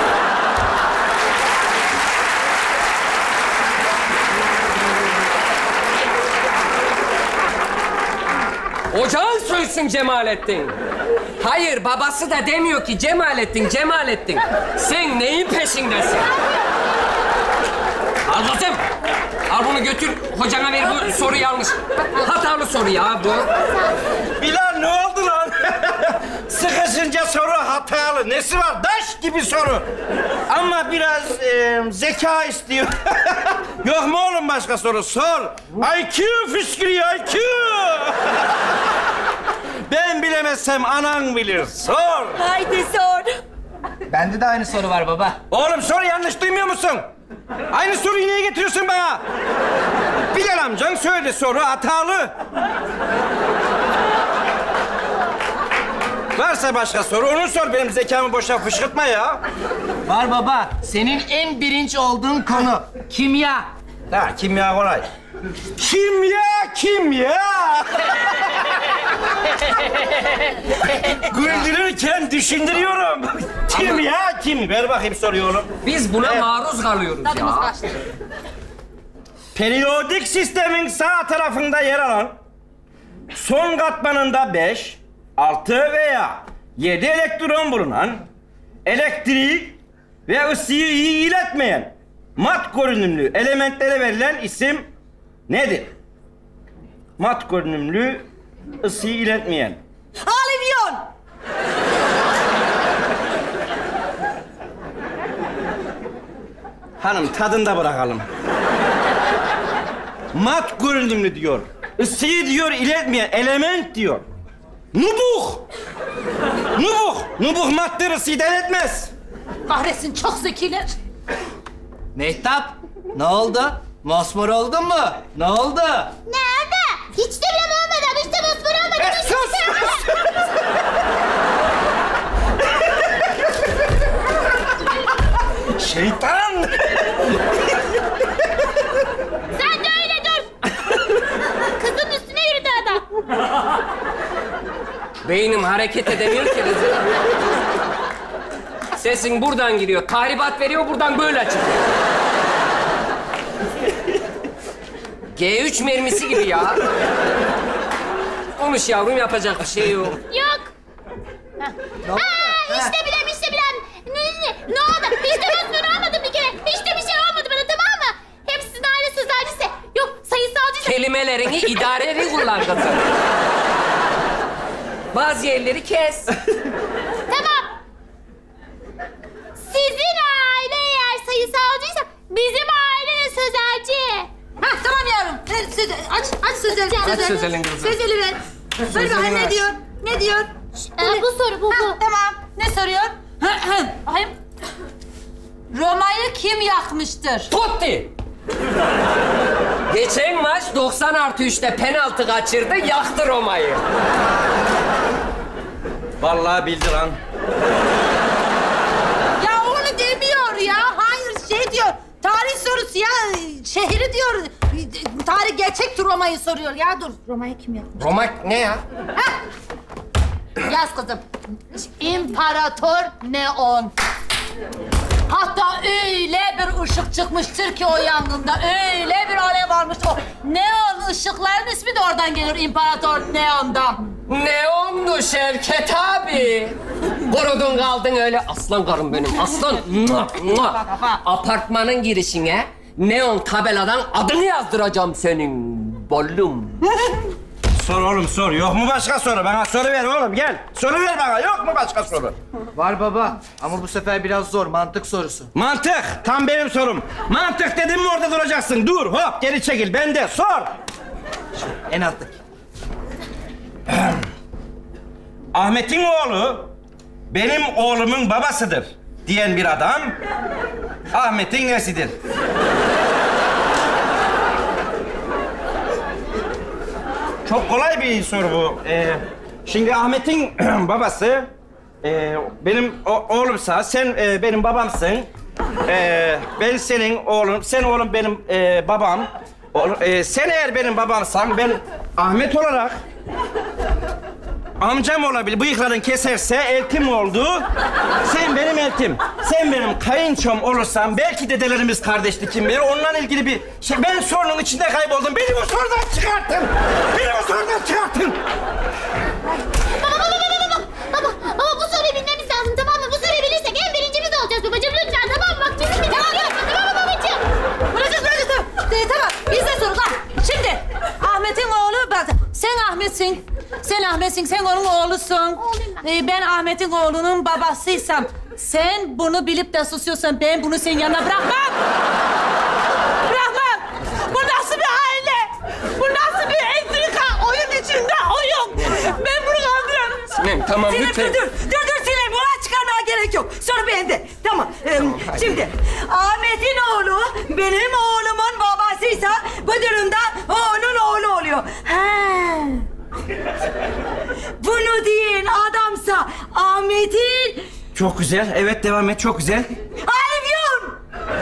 Ocağın sönsün Cemalettin. Hayır, babası da demiyor ki Cemalettin. Sen neyin peşindesin? Al kızım. Al bunu götür. Hocana ver, bu soru yanlış. Hatalı soru ya bu. Bilal ne oldu lan? Sıkışınca soru hatalı. Nesi var? Taş gibi soru. Ama biraz zeka istiyor. Yok mu oğlum başka soru? Sor. IQ fışkırıyor, IQ. Ben bilemezsem anan bilir. Sor. Haydi sor. Bende de aynı soru var baba. Oğlum sor, yanlış duymuyor musun? Aynı soruyu niye getiriyorsun bana? Bilal amcan söyledi, soru hatalı. Varsa başka soru, onu sor. Benim zekamı boşa fışkırtma ya. Var baba. Senin en birinci olduğun konu kimya. Ha, kimya kolay. Kimya! Güldürürken düşündürüyorum. Kimya. Ver bakayım soruyu oğlum. Biz buna maruz kalıyoruz Tadımız ya. kaçtı. Periyodik sistemin sağ tarafında yer alan son katmanında 5, 6 veya 7 elektron bulunan, elektriği ve ısıyı iyi iletmeyen mat görünümlü elementlere verilen isim nedir? Mat görünümlü, ısıyı iletmeyen. Alivyon. Hanım tadında bırakalım. Mat görünümlü diyor. Isıyı diyor iletmeyen element diyor. Nubuh. Nubuh madde ısıyı da iletmez. Kahretsin, çok zekiler. Mehtap, ne oldu? Mosmor oldun mu? Ne oldu? Nerede? Hiç de bile olmadım. Hiç de mosmor olmadım. Sus! Şeytan! Sen de öyle dur. Kızın üstüne yürüdü adam. Beynim hareket edemiyor ki kızım. Sesin buradan giriyor. Tahribat veriyor, buradan böyle çıkıyor. G3 mermisi gibi ya. Konuş yavrum, yapacak bir şey yok. Yok. İşte bilem. Ne oldu? Hiç de mosmor olmadım bir kere. Hiç de bir şey olmadı bana, tamam mı? Hepsinin aile sözelcisi. Yok, sayısalcıysa. Kelimelerini idareli kullan kızım. Bazı yerleri kes. Tamam. Sizin aile eğer sayısalcıysa bizim aile de sözelci. Hah, tamam yavrum. Ver, aç sözeli. Aç sözelin kızım. Sözeli ver. Ver bakayım, ne diyor? Ne diyor? Bu soru bu. Tamam. Ne soruyor? Bakayım. Roma'yı kim yakmıştır? Totti! Geçen maç 90+3'te penaltı kaçırdı, yaktı Roma'yı. Vallahi bildi lan. Ya onu demiyor ya. Hayır, şey diyor. Tarih sorusu ya. Şehri diyor. Tarih gerçek Roma'yı soruyor. Ya dur. Roma'yı kim yakmış? Roma ne ya? Yaz kızım. İmparator Neon. Hatta öyle bir ışık çıkmıştır ki o yangında. Öyle bir alev varmış o. Neon ışıkların ismi de oradan gelir. İmparator Neon'dan. Neondu Şevket abi. Korudun kaldın öyle. Aslan karım benim, aslan. Apartmanın girişine neon tabeladan adını yazdıracağım senin. Bollum. Sor oğlum sor. Yok mu başka soru? Bana soru ver oğlum, gel. Soru ver bana. Yok mu başka soru? Var baba ama bu sefer biraz zor. Mantık sorusu. Mantık. Tam benim sorum. Mantık dedim mi orada duracaksın. Dur hop geri çekil. Ben de sor. En alttaki. Ahmet'in oğlu benim oğlumun babasıdır diyen bir adam Ahmet'in nesidir? Çok kolay bir soru bu. Şimdi Ahmet'in babası benim oğlumsa, sen benim babamsın. Ben senin oğlum, sen oğlum benim babam. Sen eğer benim babamsan, ben Ahmet olarak amcam olabilir. Bıyıkların keserse eltim oldu. Sen benim eltim. Sen benim kayınçom olursan belki dedelerimiz kardeşti, kim bilir. Onunla ilgili bir şey. Ben sorunun içinde kayboldum. Beni bu sorudan çıkartın. Baba bu soruyu bilmemiz lazım, tamam mı? Bu soruyu bilirsek en birincimiz olacağız babacığım, lütfen, tamam mı? Bak canım benim. Tamam mı babacığım? Bırakın ben Ahmet'in oğlunun babasıysam, sen bunu bilip de susuyorsan ben bunu senin yanına bırakmam. Bırakmam. Bu nasıl bir aile? Bu nasıl bir entrika? Oyun içinde oyun. Ben bunu kaldıramam. Sinem tamam Sinem lütfen. dur Sinem. Ona çıkarmaya gerek yok. Soru bende. Tamam. Şimdi Ahmet'in oğlu benim oğlumun babasıysa bu durumda onun oğlu oluyor. He. Bunu diyen adamsa Ahmet'in... Çok güzel. Evet devam et. Çok güzel. Alevyon!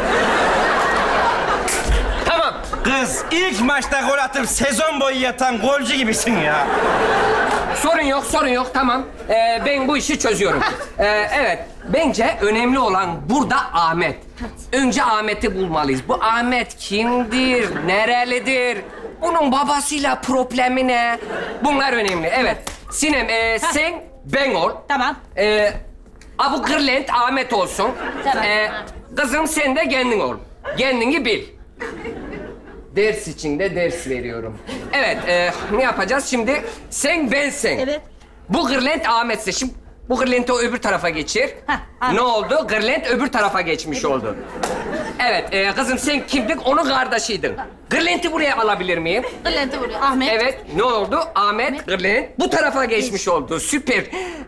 Tamam. Kız ilk maçta gol atıp sezon boyu yatan golcü gibisin ya. Sorun yok tamam. Ben bu işi çözüyorum. Evet bence önemli olan burada Ahmet. Önce Ahmet'i bulmalıyız. Bu Ahmet kimdir? Nerelidir? Bunun babasıyla problemi ne? Bunlar önemli. Evet. Sinem sen ben ol. Tamam. Abu Kırlent Ahmet olsun. Tamam. Kızım sen de kendin ol. Kendini bil. Ders için de ders veriyorum. Evet, ne yapacağız şimdi? Sen, bensin. Evet. Bu Kırlent Ahmet'se. Şimdi bu Kırlent'i o öbür tarafa geçir. Ne oldu? Kırlent öbür tarafa geçmiş oldu. Evet, kızım sen kimdik? Onun kardeşiydin. Kırlent'i buraya alabilir miyim? Kırlent'i buraya. Ahmet. Evet, ne oldu? Ahmet, Kırlent bu tarafa geçmiş oldu. Süper.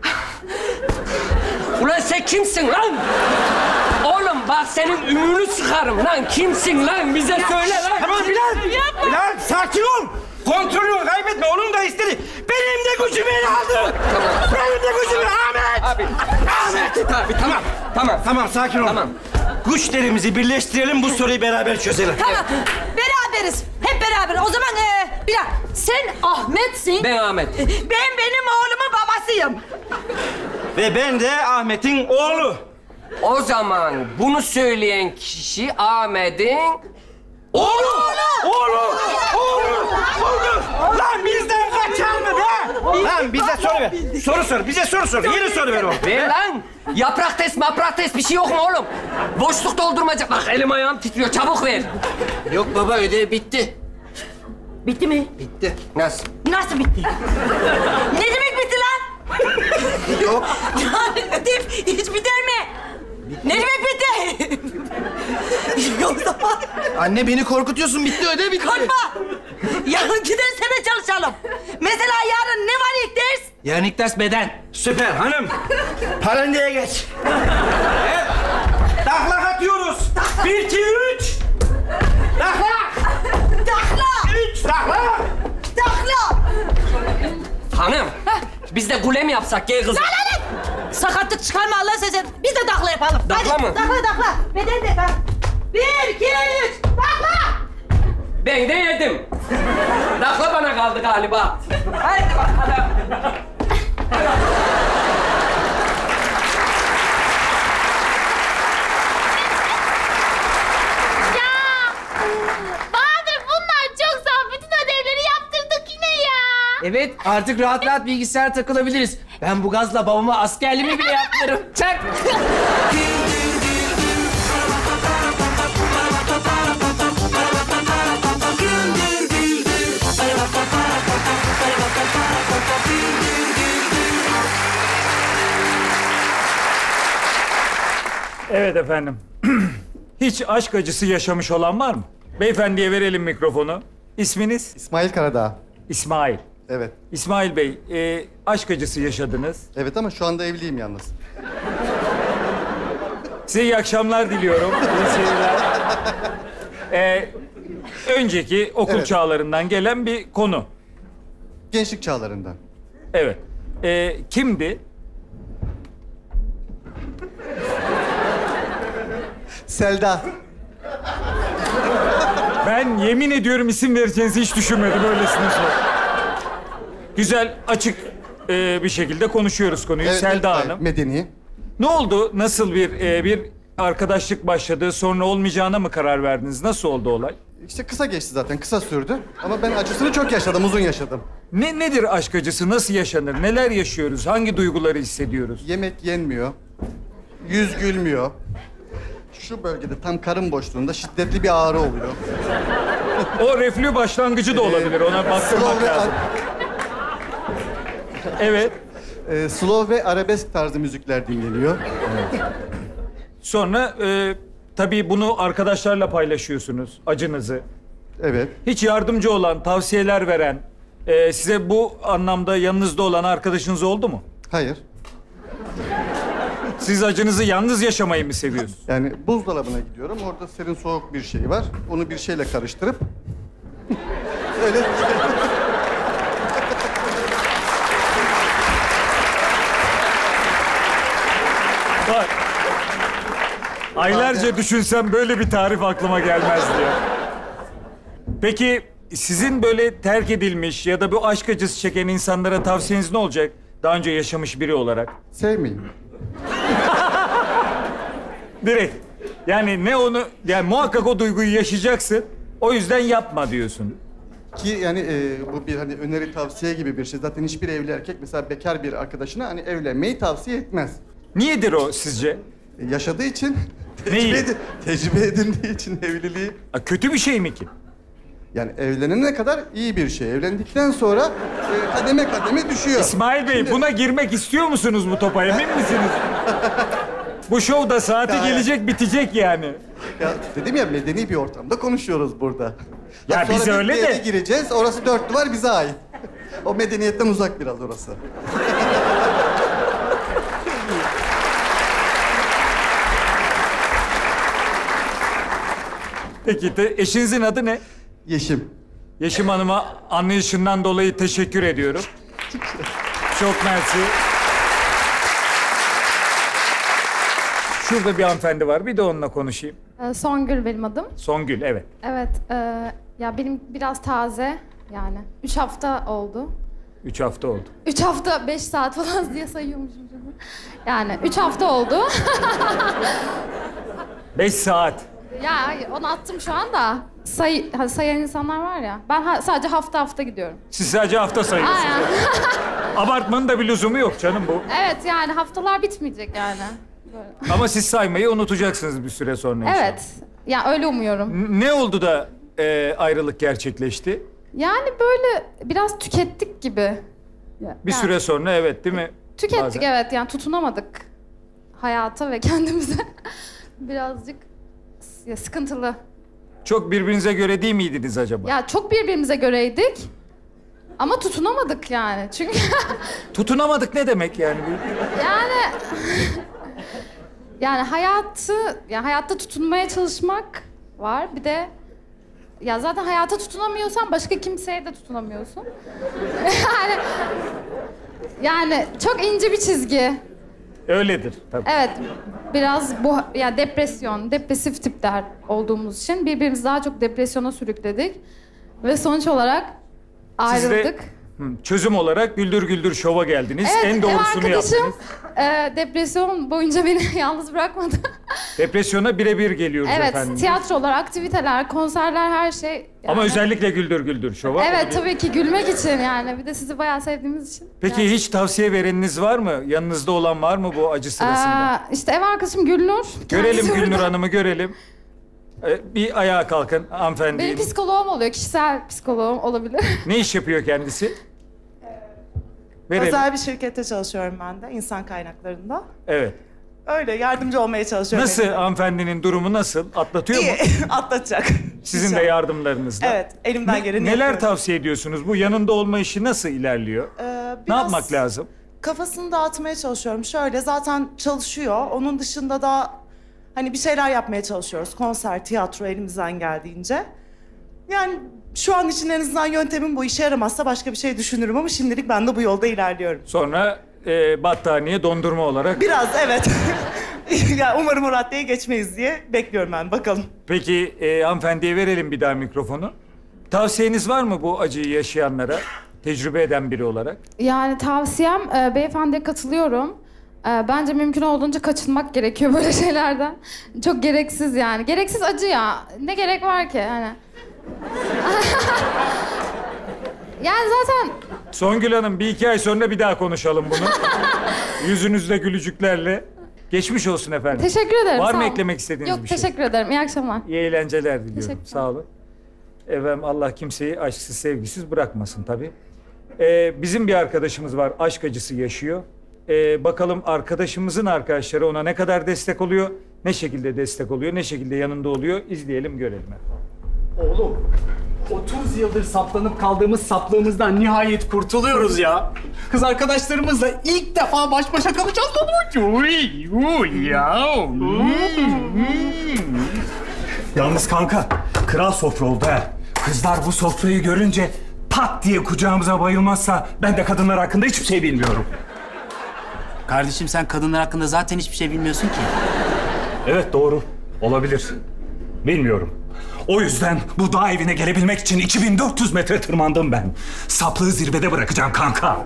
Ulan sen kimsin lan? Oğlum bak senin ümünü sıkarım lan. Kimsin lan? Bize söyle lan. Tamam Bilal. Bilal sakin ol. Kontrolünü kaybetme. Onun da istedi. Benim de gücümü ele aldı. Tamam. Benim de gücümü Ahmet. Abi. Ahmet. Abi tamam. Tamam sakin ol. Tamam. Güçlerimizi birleştirelim. Bu soruyu beraber çözelim. Tamam. Beraberiz. Hep beraber. O zaman Bilal sen Ahmet'sin. Ben Ahmet. Ben benim oğlumun babasıyım. Ve ben de Ahmet'in oğlu. O zaman bunu söyleyen kişi Ahmet'in Oğlu! Lan bizden kaçar mı be? Lan bize soru ver. Soru sor. Bize soru sor. Yeni soru ver oğlum. Ver lan. Yaprak test bir şey yok mu oğlum? Boşluk doldurmaca. Bak elim ayağım titriyor. Çabuk ver. Yok baba ödev bitti. Bitti mi? Bitti. Nasıl? Nasıl bitti? Ne demek bitti lan? Yok. Ödev hiç biter mi? Ne demek bitti? O zaman... Anne beni korkutuyorsun. Bitti ödev bitti. Korkma. Yarınki derse de çalışalım. Mesela yarın ne var ilk ders? Yarın ilk ders beden. Süper hanım. Parandeye geç. Evet. Takla atıyoruz. 1, 2, 3. Takla. Takla. 3 takla. Takla. Hanım. Biz de kule mi yapsak? Gel kızım. Lan. Sakatlık çıkarma Allah sesini. Biz de takla yapalım. Takla Hadi, mı? Takla. Beden de bak. 1, 2, 3. Takla. Ben de yedim. Takla bana kaldı galiba. Haydi bakalım. Bahadır bunlar çok zor. Bütün ödevleri yaptırdık yine ya. Evet artık rahat rahat bilgisayar takılabiliriz. Ben bu gazla babama askerliğimi bile yaptırırım. Çak. Evet efendim. Hiç aşk acısı yaşamış olan var mı? Beyefendiye verelim mikrofonu. İsminiz? İsmail Karadağ. İsmail. Evet. İsmail Bey, aşk acısı yaşadınız. Evet ama şu anda evliyim yalnız. Size iyi akşamlar diliyorum. İyi seyirler. Önceki okul çağlarından gelen bir konu. Gençlik çağlarından. Evet. Kimdi? Selda. Ben yemin ediyorum isim vereceğinizi hiç düşünmedim öylesine sor. Güzel, açık bir şekilde konuşuyoruz konuyu. Evet, Selda evet, Hanım. Medeni. Ne oldu? Nasıl bir arkadaşlık başladı? Sonra olmayacağına mı karar verdiniz? Nasıl oldu olay? İşte kısa geçti zaten, kısa sürdü. Ama ben acısını çok yaşadım, uzun yaşadım. Nedir aşk acısı? Nasıl yaşanır? Neler yaşıyoruz? Hangi duyguları hissediyoruz? Yemek yenmiyor. Yüz gülmüyor. Şu bölgede tam karın boşluğunda şiddetli bir ağrı oluyor. O reflü başlangıcı da olabilir. Ona bakmak lazım. Evet. Slow ve arabesk tarzı müzikler dinleniyor. Sonra tabii bunu arkadaşlarla paylaşıyorsunuz, acınızı. Evet. Hiç yardımcı olan, tavsiyeler veren, size bu anlamda yanınızda olan arkadaşınız oldu mu? Hayır. Siz acınızı yalnız yaşamayı mı seviyorsunuz? Yani buzdolabına gidiyorum. Orada serin soğuk bir şey var. Onu bir şeyle karıştırıp öyle Bak. Aylarca düşünsem böyle bir tarif aklıma gelmezdi ya. Peki sizin böyle terk edilmiş ya da bu aşk acısı çeken insanlara tavsiyeniz ne olacak? Daha önce yaşamış biri olarak. sevmeyin. Direkt. Yani ne onu, yani muhakkak o duyguyu yaşayacaksın. O yüzden yapma diyorsun. Ki yani bu bir hani öneri tavsiye gibi bir şey. Zaten hiçbir evli erkek mesela bekar bir arkadaşına hani evlenmeyi tavsiye etmez. Niyedir o sizce? Yaşadığı için, Neyi? tecrübe edindiği için evliliği. Kötü bir şey mi ki? Yani evlenene kadar iyi bir şey. Evlendikten sonra kademe kademe düşüyor. İsmail Bey, buna girmek istiyor musunuz bu topa? Emin misiniz? Bu şov da saati gelecek, bitecek yani. Ya dedim ya, medeni bir ortamda konuşuyoruz burada. Ya sonra biz öyle bir eve de. gireceğiz. Orası 4 duvar bize ait. O medeniyetten uzak biraz orası. Peki eşinizin adı ne? Yeşim. Yeşim Hanım'a anlayışından dolayı teşekkür ediyorum. Çok mersi. Şurada bir hanımefendi var. Bir de onunla konuşayım. Songül benim adım. Songül, evet. Evet, ya benim biraz taze yani. 3 hafta oldu. 3 hafta oldu. 3 hafta 5 saat falan diye sayıyormuşum şimdi. Yani 3 hafta oldu. 5 saat. Ya hayır, onu attım şu anda. Sayan insanlar var ya. Ben sadece hafta hafta gidiyorum. Siz sadece hafta sayıyorsunuz. Aynen. Abartmanın da bir lüzumu yok canım bu. Evet, yani haftalar bitmeyecek yani. Böyle. Ama siz saymayı unutacaksınız bir süre sonra inşallah. Evet, ya öyle umuyorum. Ne oldu da ayrılık gerçekleşti? Yani böyle biraz tükettik gibi. Bir süre sonra, evet, değil mi? Tükettik, Bazen. evet, yani tutunamadık hayata ve kendimize. Birazcık sıkıntılı. Çok birbirinize göre değil miydiniz acaba? Ya çok birbirimize göreydik ama tutunamadık yani. Çünkü Tutunamadık ne demek yani? yani yani hayatta tutunmaya çalışmak var. Bir de ya zaten hayata tutunamıyorsan başka kimseye de tutunamıyorsun. yani çok ince bir çizgi. Öyledir tabii. Evet, biraz bu ya depresif tipler olduğumuz için birbirimizi daha çok depresyona sürükledik ve sonuç olarak ayrıldık. Çözüm olarak Güldür Güldür Şov'a geldiniz. Evet, en doğrusunu arkadaşım yaptınız. Depresyon boyunca beni yalnız bırakmadı. Depresyona birebir geliyoruz efendim. Evet, tiyatrolar, aktiviteler, konserler, her şey. Yani. Ama özellikle Güldür Güldür Şov'a. Evet, tabii ki gülmek için yani. Bir de sizi bayağı sevdiğimiz için. Peki yani. hiç tavsiye vereniniz var mı? Yanınızda olan var mı bu acı sırasında? İşte ev arkadaşım Gülnur. Görelim Kendisi Gülnur burada. Hanım'ı görelim. Bir ayağa kalkın hanımefendi. Benim psikoloğum oluyor, kişisel psikoloğum olabilir. Ne iş yapıyor kendisi? Verelim. Özel bir şirkette çalışıyorum ben de, insan kaynaklarında. Evet. Öyle yardımcı olmaya çalışıyorum. Nasıl hanımefendinin durumu nasıl? Atlatıyor mu? Atlatacak. Sizin de İnşallah. yardımlarınızla. Evet, elimden geleni Neler yapıyorum. tavsiye ediyorsunuz? Bu yanında olma işi nasıl ilerliyor? Ne Biraz yapmak lazım? Kafasını dağıtmaya çalışıyorum. Şöyle, zaten çalışıyor. Onun dışında da hani bir şeyler yapmaya çalışıyoruz. Konser, tiyatro elimizden geldiğince. Yani şu an için en azından yöntemim bu. İşe yaramazsa başka bir şey düşünürüm ama şimdilik ben de bu yolda ilerliyorum. Sonra battaniye, dondurma olarak. Biraz, evet. Yani umarım o raddeye geçmeyiz diye bekliyorum ben. Bakalım. Peki hanımefendiye verelim bir daha mikrofonu. Tavsiyeniz var mı bu acıyı yaşayanlara? Tecrübe eden biri olarak. Yani tavsiyem, beyefendiye katılıyorum. Bence mümkün olduğunca kaçınmak gerekiyor böyle şeylerden. Çok gereksiz yani. Gereksiz acı ya. Ne gerek var ki hani? Yani zaten... Songül Hanım, 1-2 ay sonra bir daha konuşalım bunu. Yüzünüzde gülücüklerle. Geçmiş olsun efendim. Teşekkür ederim. Var sağ mı olun. eklemek istediğiniz Yok, bir şey? teşekkür ederim. İyi akşamlar. İyi eğlenceler diliyorum. Teşekkürler. Sağ olun. Efendim, Allah kimseyi aşksız, sevgisiz bırakmasın tabii. Bizim bir arkadaşımız var, aşk acısı yaşıyor. bakalım arkadaşımızın arkadaşları ona ne kadar destek oluyor, ne şekilde destek oluyor, ne şekilde yanında oluyor. İzleyelim, görelim. Oğlum, 30 yıldır saplanıp kaldığımız saplığımızdan nihayet kurtuluyoruz ya. Kız arkadaşlarımızla ilk defa baş başa kalacağız babacığım. Yalnız kanka, kral sofra oldu ha. Kızlar bu sofrayı görünce pat diye kucağımıza bayılmazsa ben de kadınlar hakkında hiçbir şey bilmiyorum. Kardeşim sen kadınlar hakkında zaten hiçbir şey bilmiyorsun ki. Evet doğru, olabilir. Bilmiyorum. O yüzden bu dağ evine gelebilmek için 2400 metre tırmandım ben. Saplığı zirvede bırakacağım kanka.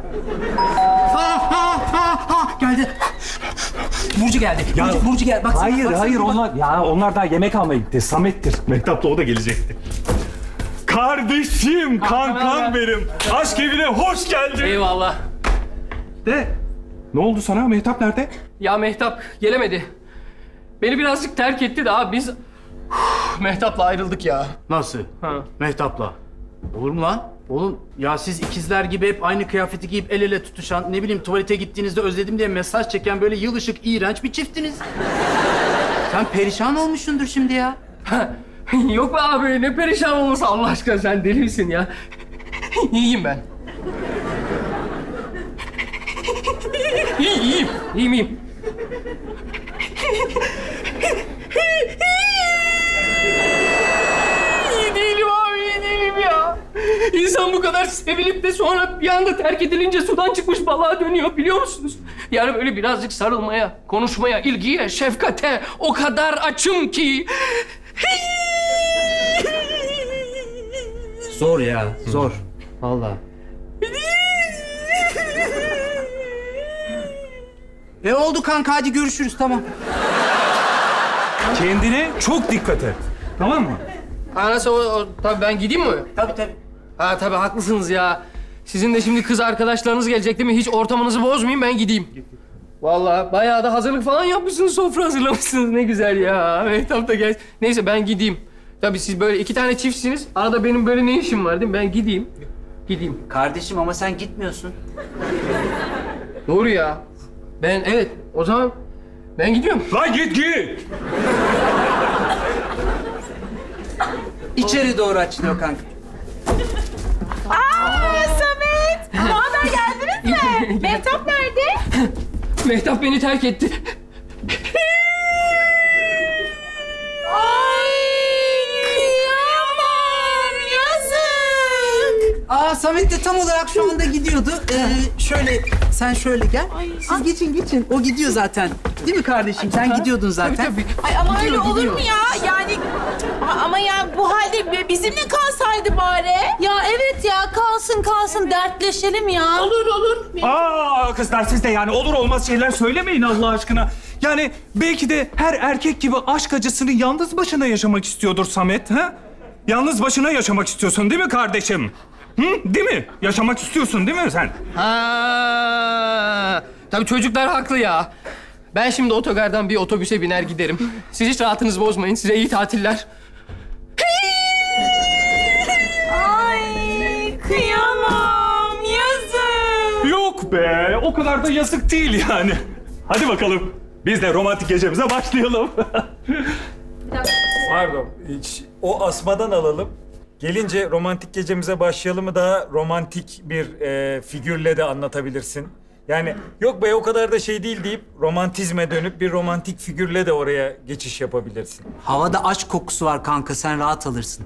Geldi. Burcu geldi. Ya, Burcu geldi. Bak, hayır onlar daha yemek almaya gitti. Samet'tir. Mehtap'la o da gelecekti. Kardeşim, kankam benim. Aşk evine hoş geldin. Eyvallah. Ne oldu sana? Mehtap nerede? Ya Mehtap gelemedi. Beni birazcık terk etti de abi biz... Mehtap'la ayrıldık ya. Nasıl? Ha. Mehtap'la. Olur mu lan? Oğlum ya siz ikizler gibi hep aynı kıyafeti giyip el ele tutuşan, ne bileyim tuvalete gittiğinizde özledim diye mesaj çeken böyle yıl ışık iğrenç bir çifttiniz. Sen perişan olmuşsundur şimdi ya. Yok be abi, ne perişan olması Allah aşkına, sen deli misin ya? İyiyim ben. İyiyim. İyi değilim ya. İnsan bu kadar sevilip de sonra bir anda terk edilince sudan çıkmış balığa dönüyor, biliyor musunuz? Yani böyle birazcık sarılmaya, konuşmaya, ilgiye, şefkate o kadar açım ki... Zor ya, zor. Vallahi. Oldu kanka, hadi görüşürüz, tamam. Kendine çok dikkat et. Tamam mı? Ha nasıl tabii ben gideyim mi? Tabii. Ha tabii haklısınız ya. Sizin de şimdi kız arkadaşlarınız gelecek değil mi? Hiç ortamınızı bozmayayım, ben gideyim. Vallahi bayağı da hazırlık falan yapmışsınız, sofra hazırlamışsınız. Ne güzel ya. Mehtap da gel. Neyse ben gideyim. Tabii siz böyle 2 tane çiftsiniz. Arada benim böyle ne işim var değil mi? Ben gideyim. Kardeşim ama sen gitmiyorsun. Doğru ya. Evet, o zaman ben gidiyorum. Lan git! İçeri doğru açılıyor kanka. Samet! Ne haber, geldiniz mi? Mehtap nerede? Mehtap beni terk etti. Ay kıyamam, yazık. Samet de tam olarak şu anda gidiyordu. Şöyle, sen şöyle gel. Siz geçin. O gidiyor zaten. Değil mi kardeşim? Sen gidiyordun zaten. Tabii. Ay ama Gidiyor, öyle olur gidiyor. mu ya? Yani ama ya bu halde bizimle kalsaydı bari. Ya evet ya, kalsın dertleşelim ya. Aa kızlar, siz de yani olur olmaz şeyler söylemeyin Allah aşkına. Yani belki de her erkek gibi aşk acısını yalnız başına yaşamak istiyordur Samet, ha? Yalnız başına yaşamak istiyorsun değil mi kardeşim? Değil mi? Yaşamak istiyorsun değil mi sen? Ha, tabii çocuklar haklı ya. Ben şimdi otogardan bir otobüse biner giderim. Siz hiç rahatınızı bozmayın. Size iyi tatiller. Ay kıyamam, yazık. Yok be, o kadar da yazık değil yani. Hadi bakalım, biz de romantik gecemize başlayalım. Pardon, o asmadan alalım. Gelince romantik gecemize başlayalımı daha romantik bir figürle de anlatabilirsin. Yani yok be o kadar da şey değil deyip romantizme dönüp bir romantik figürle de oraya geçiş yapabilirsin. Havada aşk kokusu var kanka, sen rahat alırsın.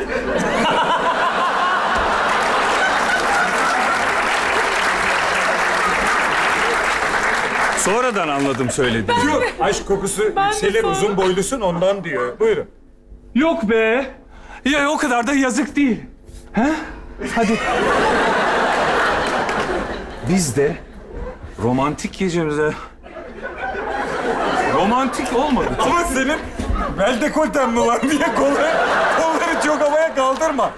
Sonradan anladım söylediğini. Yok, aşk kokusu yükselir, uzun boylusun ondan diyor. Buyurun. Yok be, ya o kadar da yazık değil. He? Hadi. Biz de romantik gecemize... Romantik olmadı. Ama senin bel dekolten mi var diye kolları çok havaya kaldırma.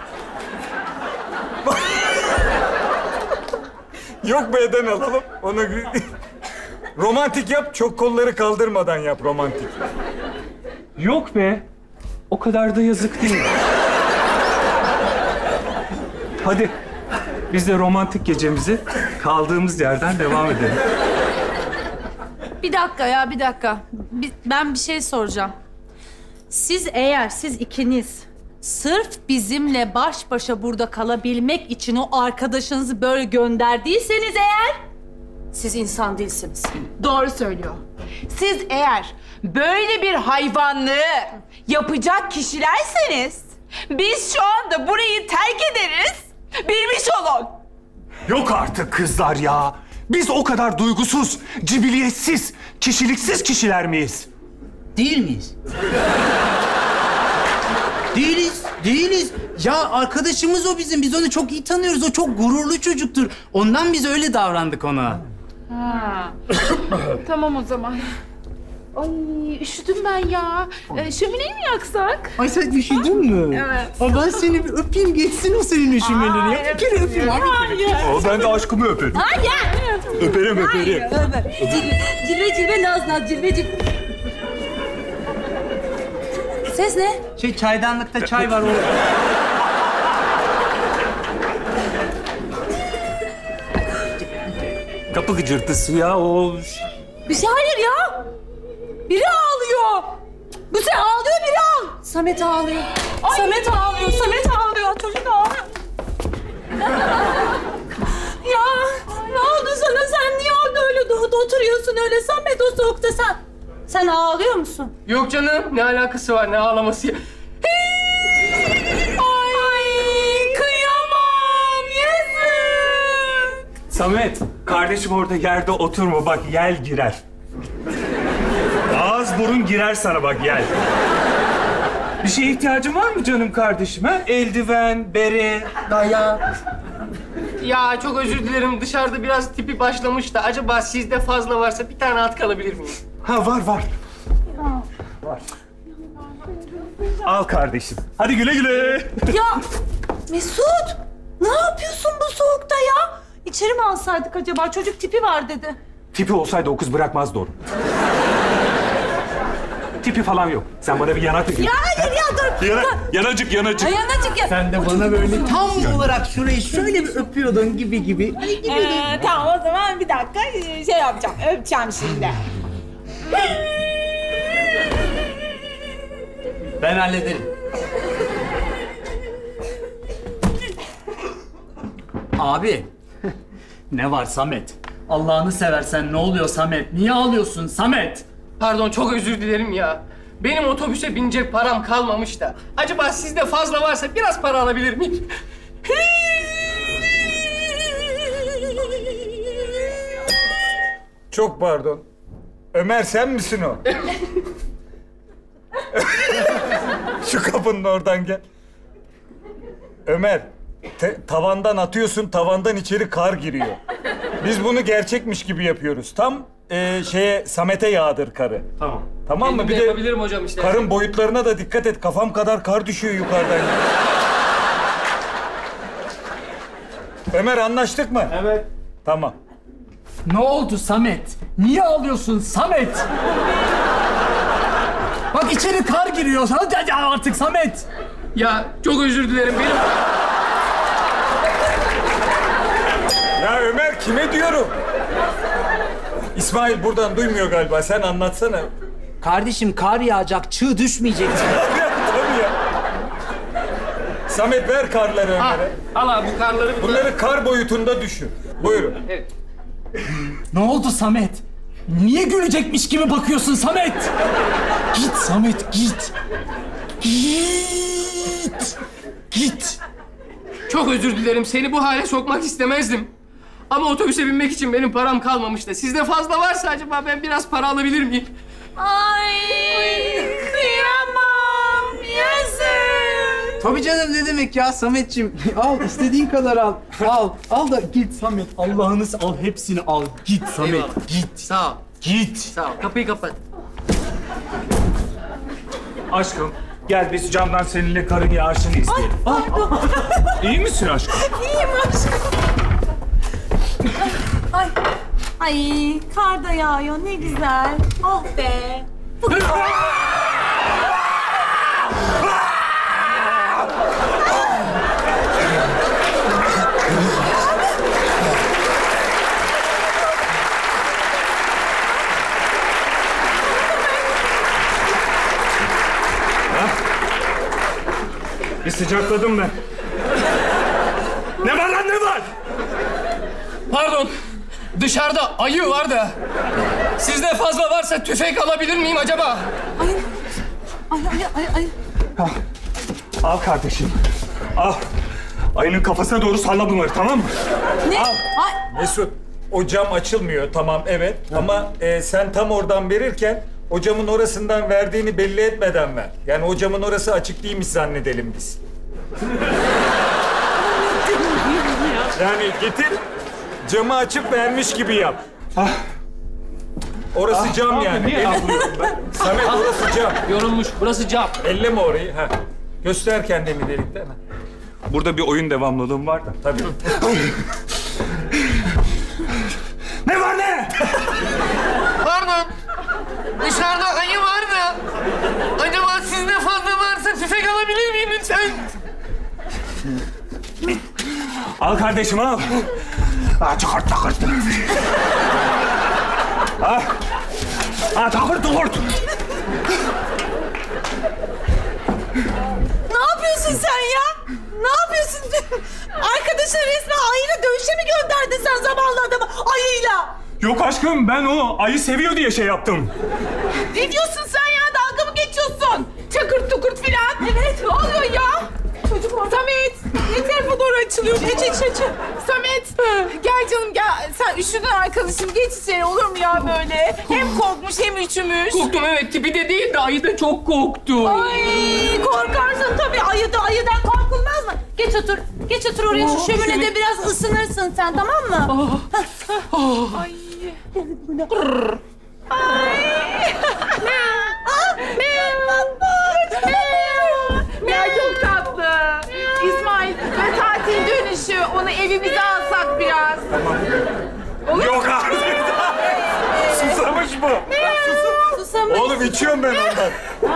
Yok be'den alalım. Onu romantik yap, çok kolları kaldırmadan yap romantik. Yok be, o kadar da yazık değil. Hadi, biz de romantik gecemizi kaldığımız yerden devam edelim. Bir dakika ya, bir dakika. Ben bir şey soracağım. Siz ikiniz sırf bizimle baş başa burada kalabilmek için o arkadaşınızı böyle gönderdiyseniz eğer... siz insan değilsiniz. Doğru söylüyor. Siz eğer böyle bir hayvanlığı yapacak kişilerseniz biz şu anda burayı terk ederiz. Bilmiş olun. Yok artık kızlar ya. Biz o kadar duygusuz, cibiliyetsiz, kişiliksiz kişiler miyiz? Değil miyiz? Değiliz. Ya arkadaşımız o bizim. Biz onu çok iyi tanıyoruz. O çok gururlu çocuktur. Ondan biz öyle davrandık ona. Ha. Tamam o zaman. Ay üşüdüm ben ya. Şömineyi mi yaksak? Ay sen üşüdün mü? Evet. Ben seni bir öpeyim geçsin o senin üşümelerini. Ya bir kere öpeyim abi. Ben de aşkımı öperim. Hayır. Öperim. Cilve naz cilve. Ses ne? Çaydanlıkta çay var orada. Kapı gıcırtısı ya o. Bir şey hayır ya. Biri ağlıyor. Bu sen ağlıyor, biri ağlıyor. Samet ağlıyor. Samet ağlıyor. Çocuk ağlıyor. Ya ne oldu sana? Sen niye orada öyle oturuyorsun öyle Samet o soğukta sen ağlıyor musun? Yok canım, ne alakası var, ne ağlaması ya? Ay kıyamam yazık. Samet, kardeşim orada yerde oturma bak yel girer. Ağız burun girer sana bak yel. Bir şeye ihtiyacın var mı canım kardeşim ha? Eldiven, bere, dayak. Ya çok özür dilerim, dışarıda biraz tipi başlamış da acaba sizde fazla varsa bir tane at kalabilir miyim? Ha var. Var. Al kardeşim. Hadi güle güle. Ya Mesut, ne yapıyorsun bu soğukta ya? İçeri mi alsaydık acaba? Çocuk tipi var dedi. Tipi olsaydı o kız bırakmazdı onu. Tipi falan yok. Sen bana bir yanak Ya hayır ya dur. Yanacık. Ay, yanacık ya. Sen de bana böyle tam olarak şurayı şöyle bir öpüyordun gibi. Tamam o zaman bir dakika şey yapacağım. Öpeceğim şimdi. Ben hallederim. Abi. Ne var Samet? Allah'ını seversen ne oluyor Samet? Niye ağlıyorsun Samet? Pardon, çok özür dilerim ya. Benim otobüse binecek param kalmamış da. Acaba sizde fazla varsa biraz para alabilir miyim? Çok pardon. Ömer sen misin o? Şu kapının oradan gel. Ömer, tavandan atıyorsun, tavandan içeri kar giriyor. Biz bunu gerçekmiş gibi yapıyoruz. Tam Samet'e yağdır karı. Tamam. Tamam mı? Kendim de yapabilirim hocam işte. Karın boyutlarına da dikkat et. Kafam kadar kar düşüyor yukarıdan. Ömer anlaştık mı? Evet. Tamam. Ne oldu Samet? Niye ağlıyorsun Samet? Bak içeri kar giriyor. Hadi artık Samet. Ya çok özür dilerim benim. Ya Ömer kime diyorum? İsmail buradan duymuyor galiba. Sen anlatsana. Kardeşim kar yağacak, çığ düşmeyecek. Tabii ya. Samet ver karları Ömer'e. Al abi bu karları. Bunları kar boyutunda düşün. Buyurun. Evet. Ne oldu Samet? Niye gülecekmiş gibi bakıyorsun Samet? Git Samet, git. Git. Çok özür dilerim. Seni bu hale sokmak istemezdim. Ama otobüse binmek için benim param kalmamış da. Sizde fazla varsa acaba ben biraz para alabilir miyim? Ay kıyamam yazık. Tabii canım ne demek ya Sametciğim. Al istediğin kadar al. Al da git Samet. Allah'ını al hepsini al. Git Samet. Eyvallah. Git. Sağ ol. Git. Sağ ol. Kapıyı kapat. Aşkım gel biz camdan seninle karın yağışını izleyelim. İyi misin aşkım? İyiyim aşkım. Ay kar da yağıyor ne güzel. Oh be. Bir sıcakladım ben. Ne var lan, ne var? Pardon. Dışarıda ayı var da. Sizde fazla varsa tüfek alabilir miyim acaba? Ay. Al kardeşim. Al. Ayının kafasına doğru salla bunları, tamam mı? Ne? Al. Ay. Mesut, o cam açılmıyor, tamam, evet. Ama sen tam oradan verirken o camın orasından verdiğini belli etmeden ver. Yani o camın orası açık değilmiş zannedelim biz. Yani getir, camı açıp vermiş gibi yap. Orası cam yani. Niye yapmıyorum ben? Samet, orası cam. Yorulmuş, burası cam. Elleme orayı. Ha. Göster kendini delikten. Burada bir oyun devamlılığım var da. Tabii. Ne var ne? Pardon. Dışarıda ayı var da. Acaba sizde fazla varsa tüfek alabilir miyim lütfen? Al kardeşim, al. Çıkart. Takırt. Ne yapıyorsun sen ya? Ne yapıyorsun? Arkadaşın resmen ayıyla dövüşe mi gönderdin sen zavallı adamı ayıyla? Yok aşkım, ben o ayı seviyor diye şey yaptım. Ne diyorsun sen ya? Dalga mı geçiyorsun? Çakırt tukurt filan. Evet. Ne oluyor ya? Çocuk var. Samet. Ne tarafa doğru açılıyor? Geç. Samet. Gel canım gel. Sen üşüdün arkadaşım. Geç içeri olur mu ya böyle? Hem korkmuş hem üşümüş. Korktum evet. Tipi de değil de ayı da çok korktu. Ay korkarsın tabii. Ayıdan korkulmaz mı? Geç otur oraya. Şu şöminede biraz ısınırsın sen, tamam mı? Ay. Ya çok tatlı. İsmail, böyle tatil dönüşü onu evimize alsak biraz. Olur Yok mu? artık. Susamış bu. Susamış. Oğlum içiyorum ben ondan.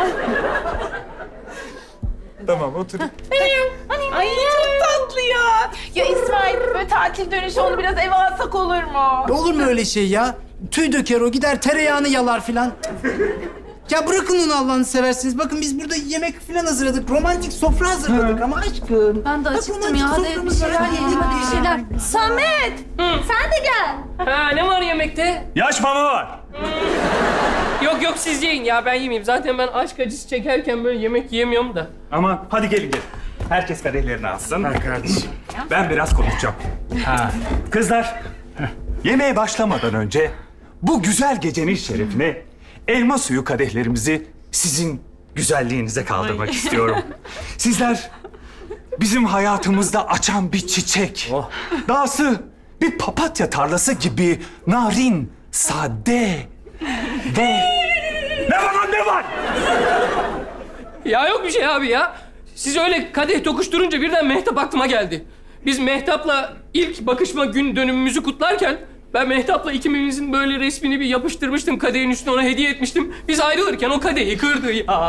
Tamam, otur. Ay çok tatlı ya. Ya İsmail, böyle tatil dönüşü onu biraz eve alsak olur mu? Olur mu öyle şey ya? Tüy döker o, gider tereyağını yalar filan. Ya bırakın onu Allah'ını seversiniz. Bakın biz burada yemek filan hazırladık. Romantik sofra hazırladık ama aşkım. Ben de Bak, acıktım romantik ya. Hadi bir soframız var. şeyler yiyelim, hadi bir şeyler. Samet, sen de gel. Ha, ne var yemekte? Yaş mama var. Yok siz yiyin ya, ben yemeyeyim. Zaten ben aşk acısı çekerken böyle yemek yiyemiyorum da. Ama hadi gelin. Herkes kadehlerini alsın. Ha kardeşim. Ben biraz konuşacağım. Kızlar, yemeğe başlamadan önce bu güzel gecenin şerefine elma suyu kadehlerimizi sizin güzelliğinize kaldırmak istiyorum. Sizler bizim hayatımızda açan bir çiçek. Dahası bir papatya tarlası gibi narin, sade ve... Ne var lan, ne var? Ya yok bir şey abi ya. Siz öyle kadeh tokuşturunca birden Mehtap aklıma geldi. Biz Mehtap'la ilk bakışma gün dönümümüzü kutlarken ben Mehtap'la ikimizin böyle resmini bir yapıştırmıştım. Kadehin üstüne ona hediye etmiştim. Biz ayrılırken o kadehi kırdı ya.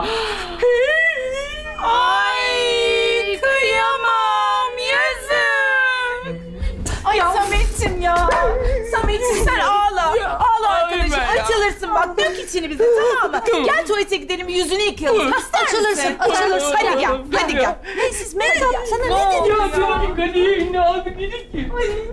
Ay kıyamam yazık. Ay Samet'cim ya. Samet'cim sen ağla. Ağla arkadaşım. ya. Açılırsın bak. Dök içini bize, tamam mı? Tamam. Gel tuvalete gidelim, yüzünü yıkayalım. İster Açılırsın, misin? açılırsın. Hadi gel, hadi gel. Hey siz Mehtap, sana ne dedim Ya ya? senin kadehi ne aldı dedik ki?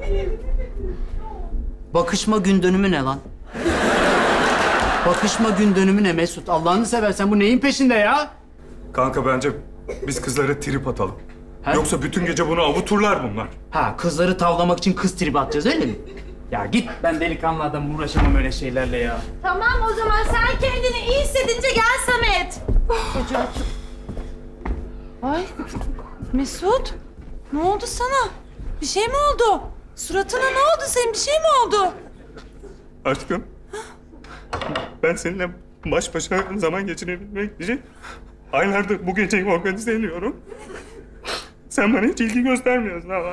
Bakışma gün dönümü ne lan? Bakışma gün dönümü ne Mesut? Allah'ını seversen bu neyin peşinde ya? Kanka bence biz kızlara trip atalım. Yoksa bütün gece bunu avuturlar bunlar. Ha, kızları tavlamak için kız tribi atacağız öyle mi? Ya git, ben delikanlı adam, uğraşamam öyle şeylerle ya. Tamam o zaman sen kendini iyi hissedince gel Samet. Ay Mesut, ne oldu sana? Bir şey mi oldu? Suratına ne oldu senin? Bir şey mi oldu? Aşkım, ben seninle baş başa zaman geçirebilmek için aylardır bu geceyi organize ediyorum. Sen bana hiç ilgi göstermiyorsun ama.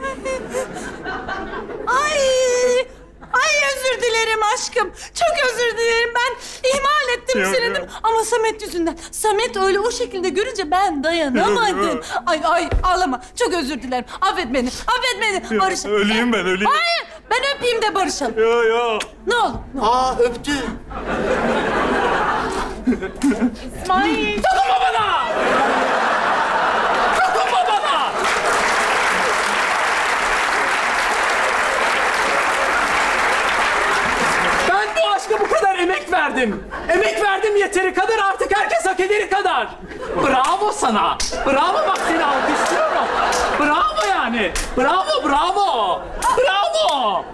Ay özür dilerim aşkım. Çok özür dilerim. Ben ihmal ettim Yok, seni. yok. Ama Samet yüzünden. Samet öyle o şekilde görünce ben dayanamadım. Yok, yok. Ay ağlama. Çok özür dilerim. Affet beni. Affet beni. Yok, Barış. öleyim ben, öleyim. Hayır. Ben öpeyim de barışalım. Yo. Ne olur. Aa, öptü. İsmail. Dokunma bana! Emek verdim yeteri kadar, artık herkes hak ederi kadar. Bravo sana. Bravo, bak seni alkışlıyorum. Bravo yani. Bravo, bravo. Bravo.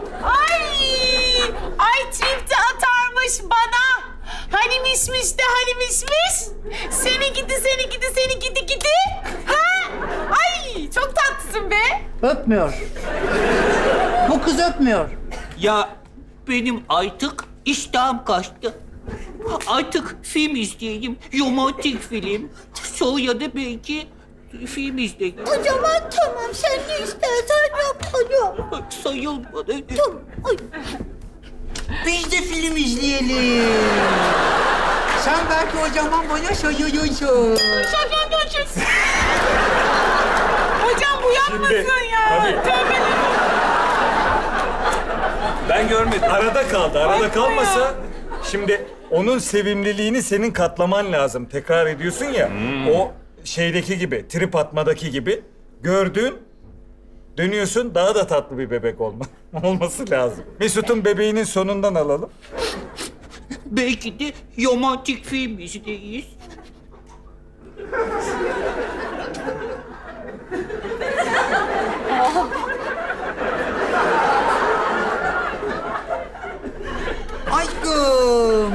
Ay tripti atarmış bana. Hani mişmiş de hani mişmiş. Seni gidi. Ha? Ay çok tatlısın be. Öpmüyor. Bu kız öpmüyor. Ya benim artık iştahım kaçtı. Artık film izleyeyim. Romantik film. Sonra da belki film izleyeyim. O zaman tamam, sen ne istersen yap hadi. Sayılmadı. Tamam. Ay. Biz de film izleyelim. Sen belki o zaman bana soruyorsun. Hocam bu yapmasın ya. tabii. Tövbe. Ben görmedim. Arada kaldı. Arada kalmasa şimdi onun sevimliliğini senin katlaman lazım. Tekrar ediyorsun ya. O şeydeki gibi, trip atmadaki gibi gördüğün dönüyorsun, daha da tatlı bir bebek olması lazım. Mesut'un bebeğinin sonundan alalım. Belki de romantik film izleyiz. Aşkım.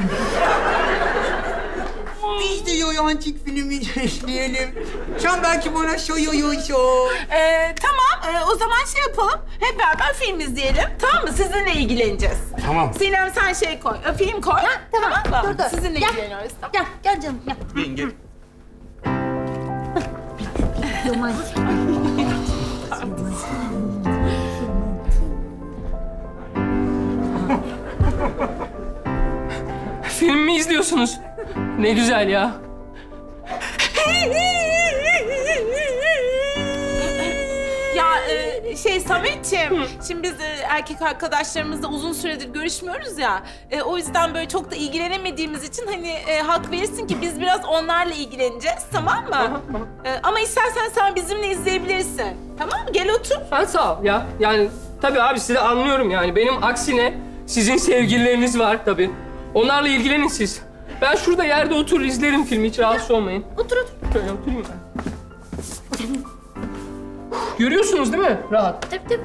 Biz de romantik filmi izleyelim. Sen belki bana soruyorsun. Tamam, o zaman şey yapalım. Hep beraber film izleyelim. Tamam mı? Sizinle ilgileneceğiz. Tamam. Sinem sen şey koy, film koy. Tamam. mı? Dur. Sizinle Gel. ilgileniyoruz. Tamam. Gel canım gel. Yenge. Romantik. Film mi izliyorsunuz? Ne güzel ya. Ya Sametciğim, şimdi biz erkek arkadaşlarımızla uzun süredir görüşmüyoruz ya. O yüzden böyle çok da ilgilenemediğimiz için hani hak verirsin ki biz biraz onlarla ilgileneceğiz, tamam mı? Ama istersen sen bizimle izleyebilirsin. Tamam mı? Gel otur. Ha, sağ ol ya. Yani tabii abi sizi anlıyorum yani. Benim aksine sizin sevgilileriniz var tabii. Onlarla ilgilenin siz. Ben şurada yerde oturur izlerim filmi, hiç rahatsız olmayın. Otur. Şöyle oturayım ben. Görüyorsunuz değil mi? Rahat. Tabii.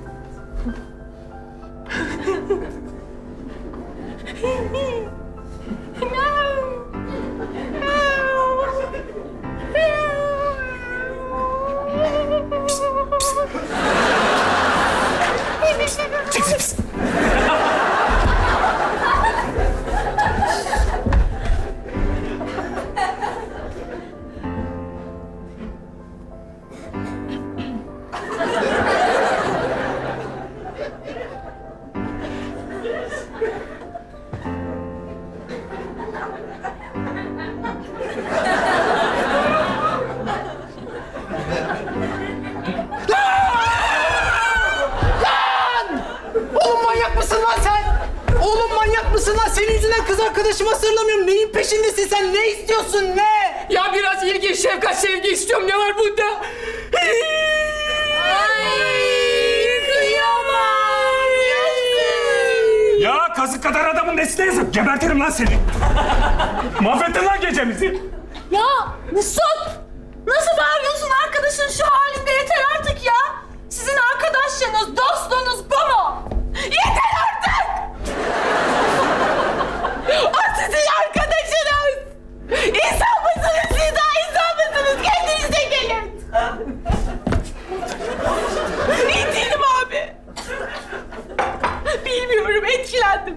Senin yüzünden kız arkadaşıma sarılamıyorum. Neyin peşindesin sen? Ne istiyorsun? Ne? Ya biraz ilgi, şefkat, sevgi istiyorum. Ne var bunda? Ya kazık kadar adamın nesine yazık. Gebertirim lan seni. Mahvettin lan gecemizi. Ya Mesut! Nasıl bağırıyorsun arkadaşın şu halinde? Yeter artık ya! Sizin arkadaşlığınız, dostluğunuz bu mu? Yeter artık! O sizin arkadaşınız! İnsan mısınız siz daha insan mısınız? Kendinize gelin! İyi değilim abi. Bilmiyorum, etkilendim.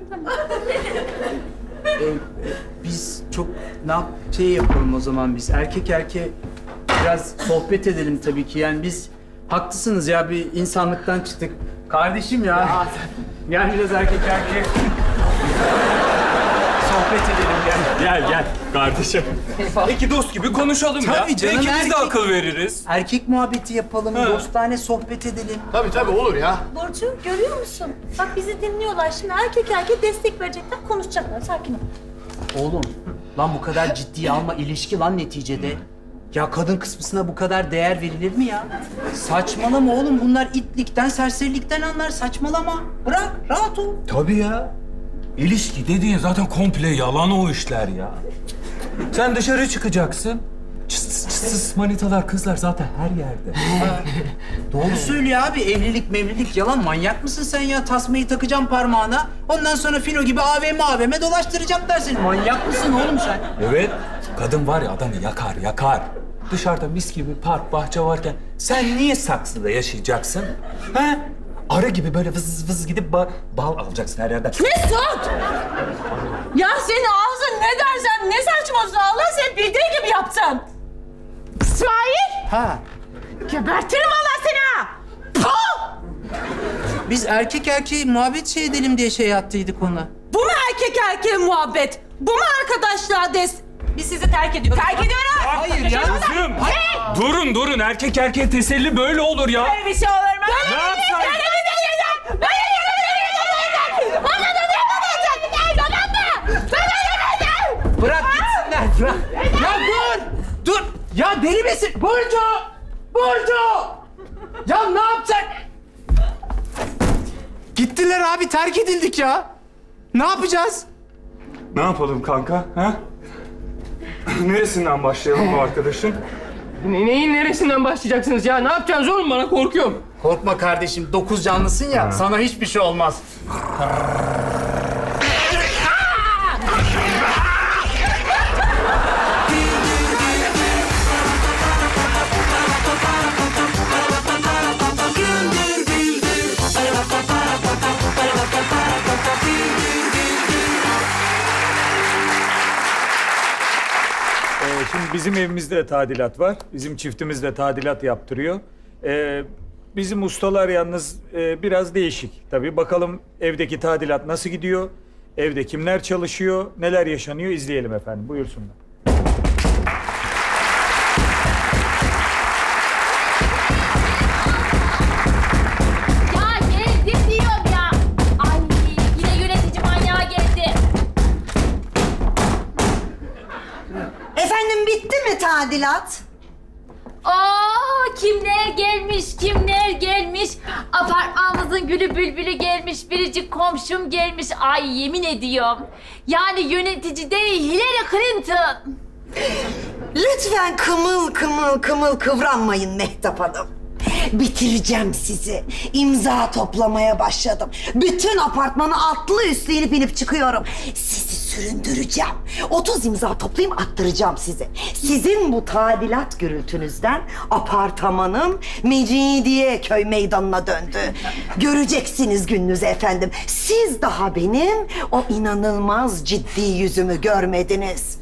Biz çok yapalım o zaman biz. Erkek erkeğe biraz sohbet edelim tabii ki. Yani biz haklısınız ya, bir insanlıktan çıktık. Kardeşim ya. Gel biraz erkek erkeğe sohbet edelim gel. Gel kardeşim. İki dost gibi konuşalım ya. Tabii canım, Belki biz de erkek- akıl veririz. Erkek muhabbeti yapalım, dostane sohbet edelim. Tabii olur ya. Burcu görüyor musun? Bak bizi dinliyorlar. Şimdi erkek erkeğe destek verecekler, konuşacaklar. Sakin ol. Oğlum, lan bu kadar ciddiye alma, ilişki lan neticede. Ya kadın kısmına bu kadar değer verilir mi ya? Saçmalama oğlum, bunlar itlikten, serserilikten anlar. Saçmalama. Bırak, rahat ol. Tabii ya. İlişki dediğin zaten komple yalan o işler ya. Sen dışarı çıkacaksın. Çıs manitalar, kızlar zaten her yerde. Doğru söylüyor abi. Evlilik mevlilik yalan. Manyak mısın sen ya? Tasmayı takacağım parmağına. Ondan sonra Fino gibi AVM dolaştıracaklar seni. Manyak mısın oğlum sen? Evet. Kadın var ya adamı yakar. Dışarıda mis gibi park, bahçe varken sen niye saksıda yaşayacaksın? He? Arı gibi böyle vız vız gidip bal alacaksın her yerden. Mesut! Ya senin ağzın ne dersen ne saçmalıyorsun? Allah seni bildiği gibi yaptın. İsmail! Ha. Gebertirim Allah seni ha! Puh! Biz erkek erkeğe muhabbet edelim diye yaptıydık ona. Bu mu erkek erkeğe muhabbet? Bu mu arkadaşlar des? Biz sizi terk ediyoruz. Terk ediyoruz! Hayır ya. Kızım. Durun. Erkek erkeğe teselli böyle olur ya. Böyle bir şey olur mu? Ne yapsaydın? Bırak gitsinler, bırak. Ya dur! Ya deli misin? Burcu! Ya ne yapacak? Gittiler abi, terk edildik ya. Ne yapacağız? Ne yapalım kanka? Ha? Neresinden başlayalım bu arkadaşın? Neyin neresinden başlayacaksınız ya? Ne yapacaksınız oğlum, bana korkuyorum. Korkma kardeşim, 9 canlısın ya. Sana hiçbir şey olmaz. Şimdi bizim evimizde de tadilat var. Bizim çiftimiz de tadilat yaptırıyor. Bizim ustalar yalnız biraz değişik. Tabii bakalım evdeki tadilat nasıl gidiyor? Evde kimler çalışıyor? Neler yaşanıyor? İzleyelim efendim. Buyursunlar. Ya geldim diyorum ya. Ay yine yönetici manyağı geldi. Efendim bitti mi tadilat? Kimler gelmiş. Apartmanımızın gülü bülbülü gelmiş. Biricik komşum gelmiş. Ay yemin ediyorum. Yani yönetici değil, Hillary Clinton. Lütfen kımıl kıvranmayın Mehtap Hanım. Bitireceğim sizi. İmza toplamaya başladım. Bütün apartmanı atlı üstlü inip çıkıyorum. Sizi süründüreceğim. 30 imza toplayayım, attıracağım sizi. Sizin bu tadilat gürültünüzden apartmanım Mecidiyeköy meydanına döndü. Göreceksiniz gününüzü efendim. Siz daha benim o inanılmaz ciddi yüzümü görmediniz.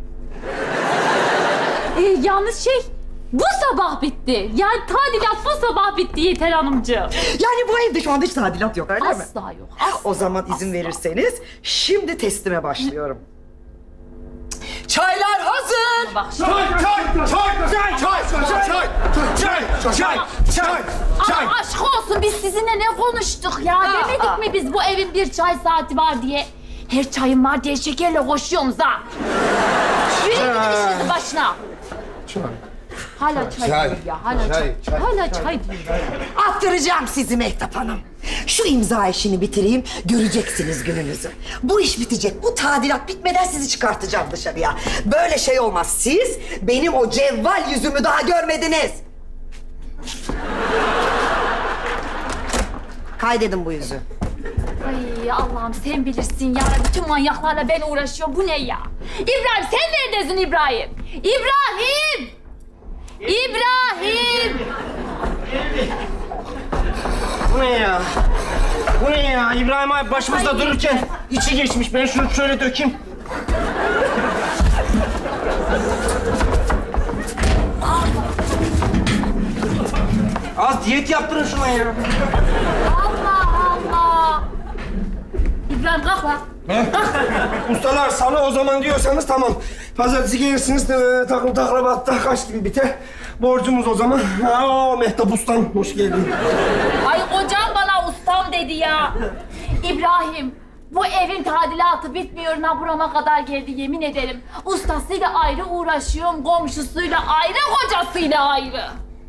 Yalnız bu sabah bitti. Yani tadilat bu sabah bitti Yeter Hanımcığım. Yani bu evde şu anda hiç tadilat yok öyle mi? Asla yok. O zaman izin verirseniz şimdi teslime başlıyorum. Çaylar hazır. Bak Ama aşk olsun, biz sizinle ne konuştuk ya? Demedik mi biz bu evin bir çay saati var diye? Her çayım var diye şekerle koşuyorsunuz ha. Yürüyün gidin işinizin başına. Hala çay diyor ya, hala çay diyor. Attıracağım sizi Mehtap Hanım. Şu imza işini bitireyim, göreceksiniz gününüzü. Bu iş bitecek, bu tadilat bitmeden sizi çıkartacağım dışarıya. Böyle şey olmaz. Siz benim o cevval yüzümü daha görmediniz. Kaydedin bu yüzü. Ay Allah'ım sen bilirsin ya. Bütün manyaklarla ben uğraşıyorum. Bu ne ya? İbrahim sen neredesin İbrahim? İbrahim! Bu ne ya? Bu ne ya? İbrahim abi başımızda dururken içi geçmiş. Ben şunu şöyle dökeyim. Az diyet yaptırın şuna ya. Allah! İbrahim kalk lan. Ustalar salı o zaman diyorsanız tamam. Pazartesi gelirsiniz takım takrabatta kaç gibi biter. Borcumuz o zaman. Mehtap ustam hoş geldin. Ay kocam bana ustam dedi ya. İbrahim, bu evin tadilatı bitmiyor. Burama kadar geldi yemin ederim. Ustasıyla ayrı uğraşıyorum, komşusuyla ayrı, kocasıyla ayrı.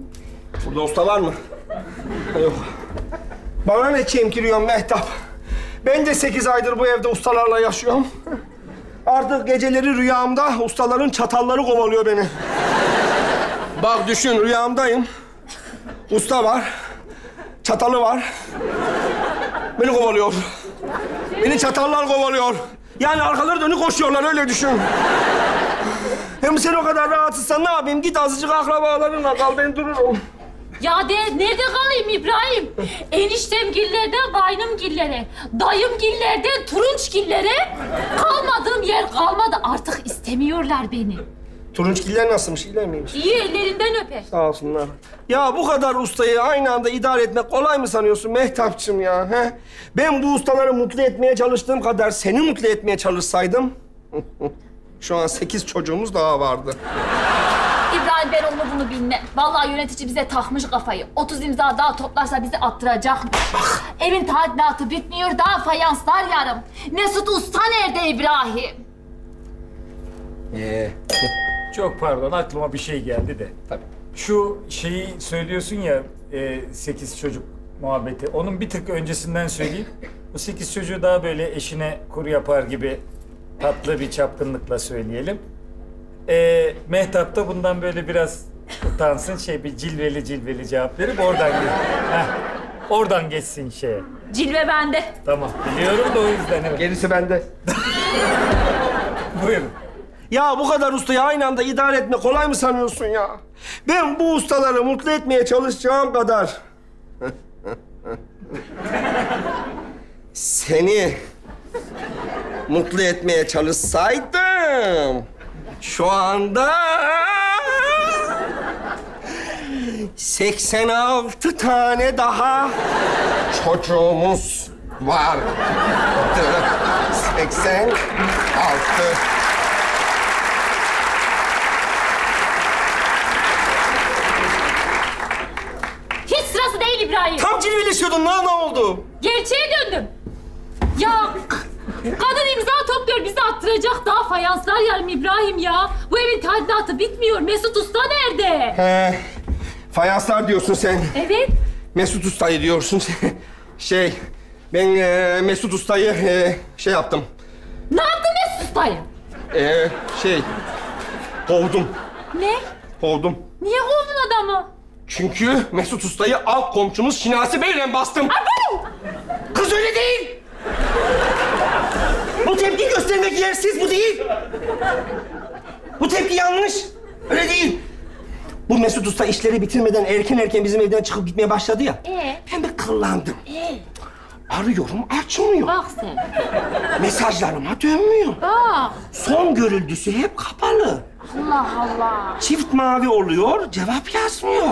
Burada usta var mı? Yok. Bana ne çemkiriyorsun Mehtap? Ben de 8 aydır bu evde ustalarla yaşıyorum. Artık geceleri rüyamda ustaların çatalları kovalıyor beni. Bak düşün, rüyamdayım. Usta var, çatalı var. Beni kovalıyor. Beni çatallar kovalıyor. Yani arkaları dönük koşuyorlar, öyle düşün. Hem sen o kadar rahatsızsan ne yapayım? Git azıcık akrabalarınla kal, ben dururum. Ya nerede kalayım İbrahim? Eniştemgillerden kaynımgillere, dayımgillerden turunçgillere kalmadığım yer kalmadı. Artık istemiyorlar beni. Turunçgiller nasılmış, iyiler miymiş? İyi, ellerinden öper. Sağ olsunlar. Ya bu kadar ustayı aynı anda idare etmek kolay mı sanıyorsun Mehtapçığım ya? He? Ben bu ustaları mutlu etmeye çalıştığım kadar seni mutlu etmeye çalışsaydım... şu an 8 çocuğumuz daha vardı. İbrahim ben onu bunu bilmem. Vallahi yönetici bize takmış kafayı. 30 imza daha toplarsa bizi attıracak. Evin tadilatı bitmiyor, daha fayanslar yarım. Mesut Usta nerede İbrahim? Çok pardon, aklıma bir şey geldi de. Tabii. Şu şeyi söylüyorsun ya, 8 çocuk muhabbeti. Onun bir tık öncesinden söyleyeyim. Bu 8 çocuğu daha böyle eşine kuru yapar gibi tatlı bir çapkınlıkla söyleyelim. Mehtap da bundan böyle biraz utansın, bir cilveli cevap verip oradan oradan geçsin şeye. Cilve bende. Tamam, biliyorum da o yüzden. Evet. Gerisi bende. Buyurun. Ya bu kadar ustayı aynı anda idare etmek kolay mı sanıyorsun ya? Ben bu ustaları mutlu etmeye çalışacağım kadar... seni mutlu etmeye çalışsaydım... şu anda... 86 tane daha çocuğumuz vardı. 86. Hiç sırası değil İbrahim. Tam cilveleşiyordun, ne oldu? Gerçeğe döndüm. Ya kadın imza topluyor, bizi attıracak, daha fayanslar yarım İbrahim ya. Bu evin tadilatı bitmiyor. Mesut Usta nerede? He, fayanslar diyorsun sen. Evet. Mesut Usta'yı diyorsun. Ben Mesut Usta'yı yaptım. Ne yaptın Mesut Usta'yı? Kovdum. Ne? Kovdum. Niye kovdun adamı? Çünkü Mesut Usta'yı alt komşumuz Şinasi Bey'le bastım. Kız öyle değil. Bu tepki göstermek yersiz, bu değil. Bu tepki yanlış. Öyle değil. Bu Mesut Usta işleri bitirmeden erken bizim evden çıkıp gitmeye başladı ya. Ben de kıllandım. Arıyorum, açmıyor. Bak sen. Mesajlarıma dönmüyor. Bak. Son görüldüsü hep kapalı. Allah Allah. Çift mavi oluyor, cevap yazmıyor.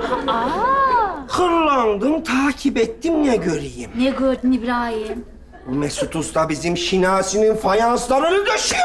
Kıllandım, takip ettim, ne göreyim? Ne gördün İbrahim? Bu Mesut Usta bizim Şinasi'nin fayanslarını döşüyor.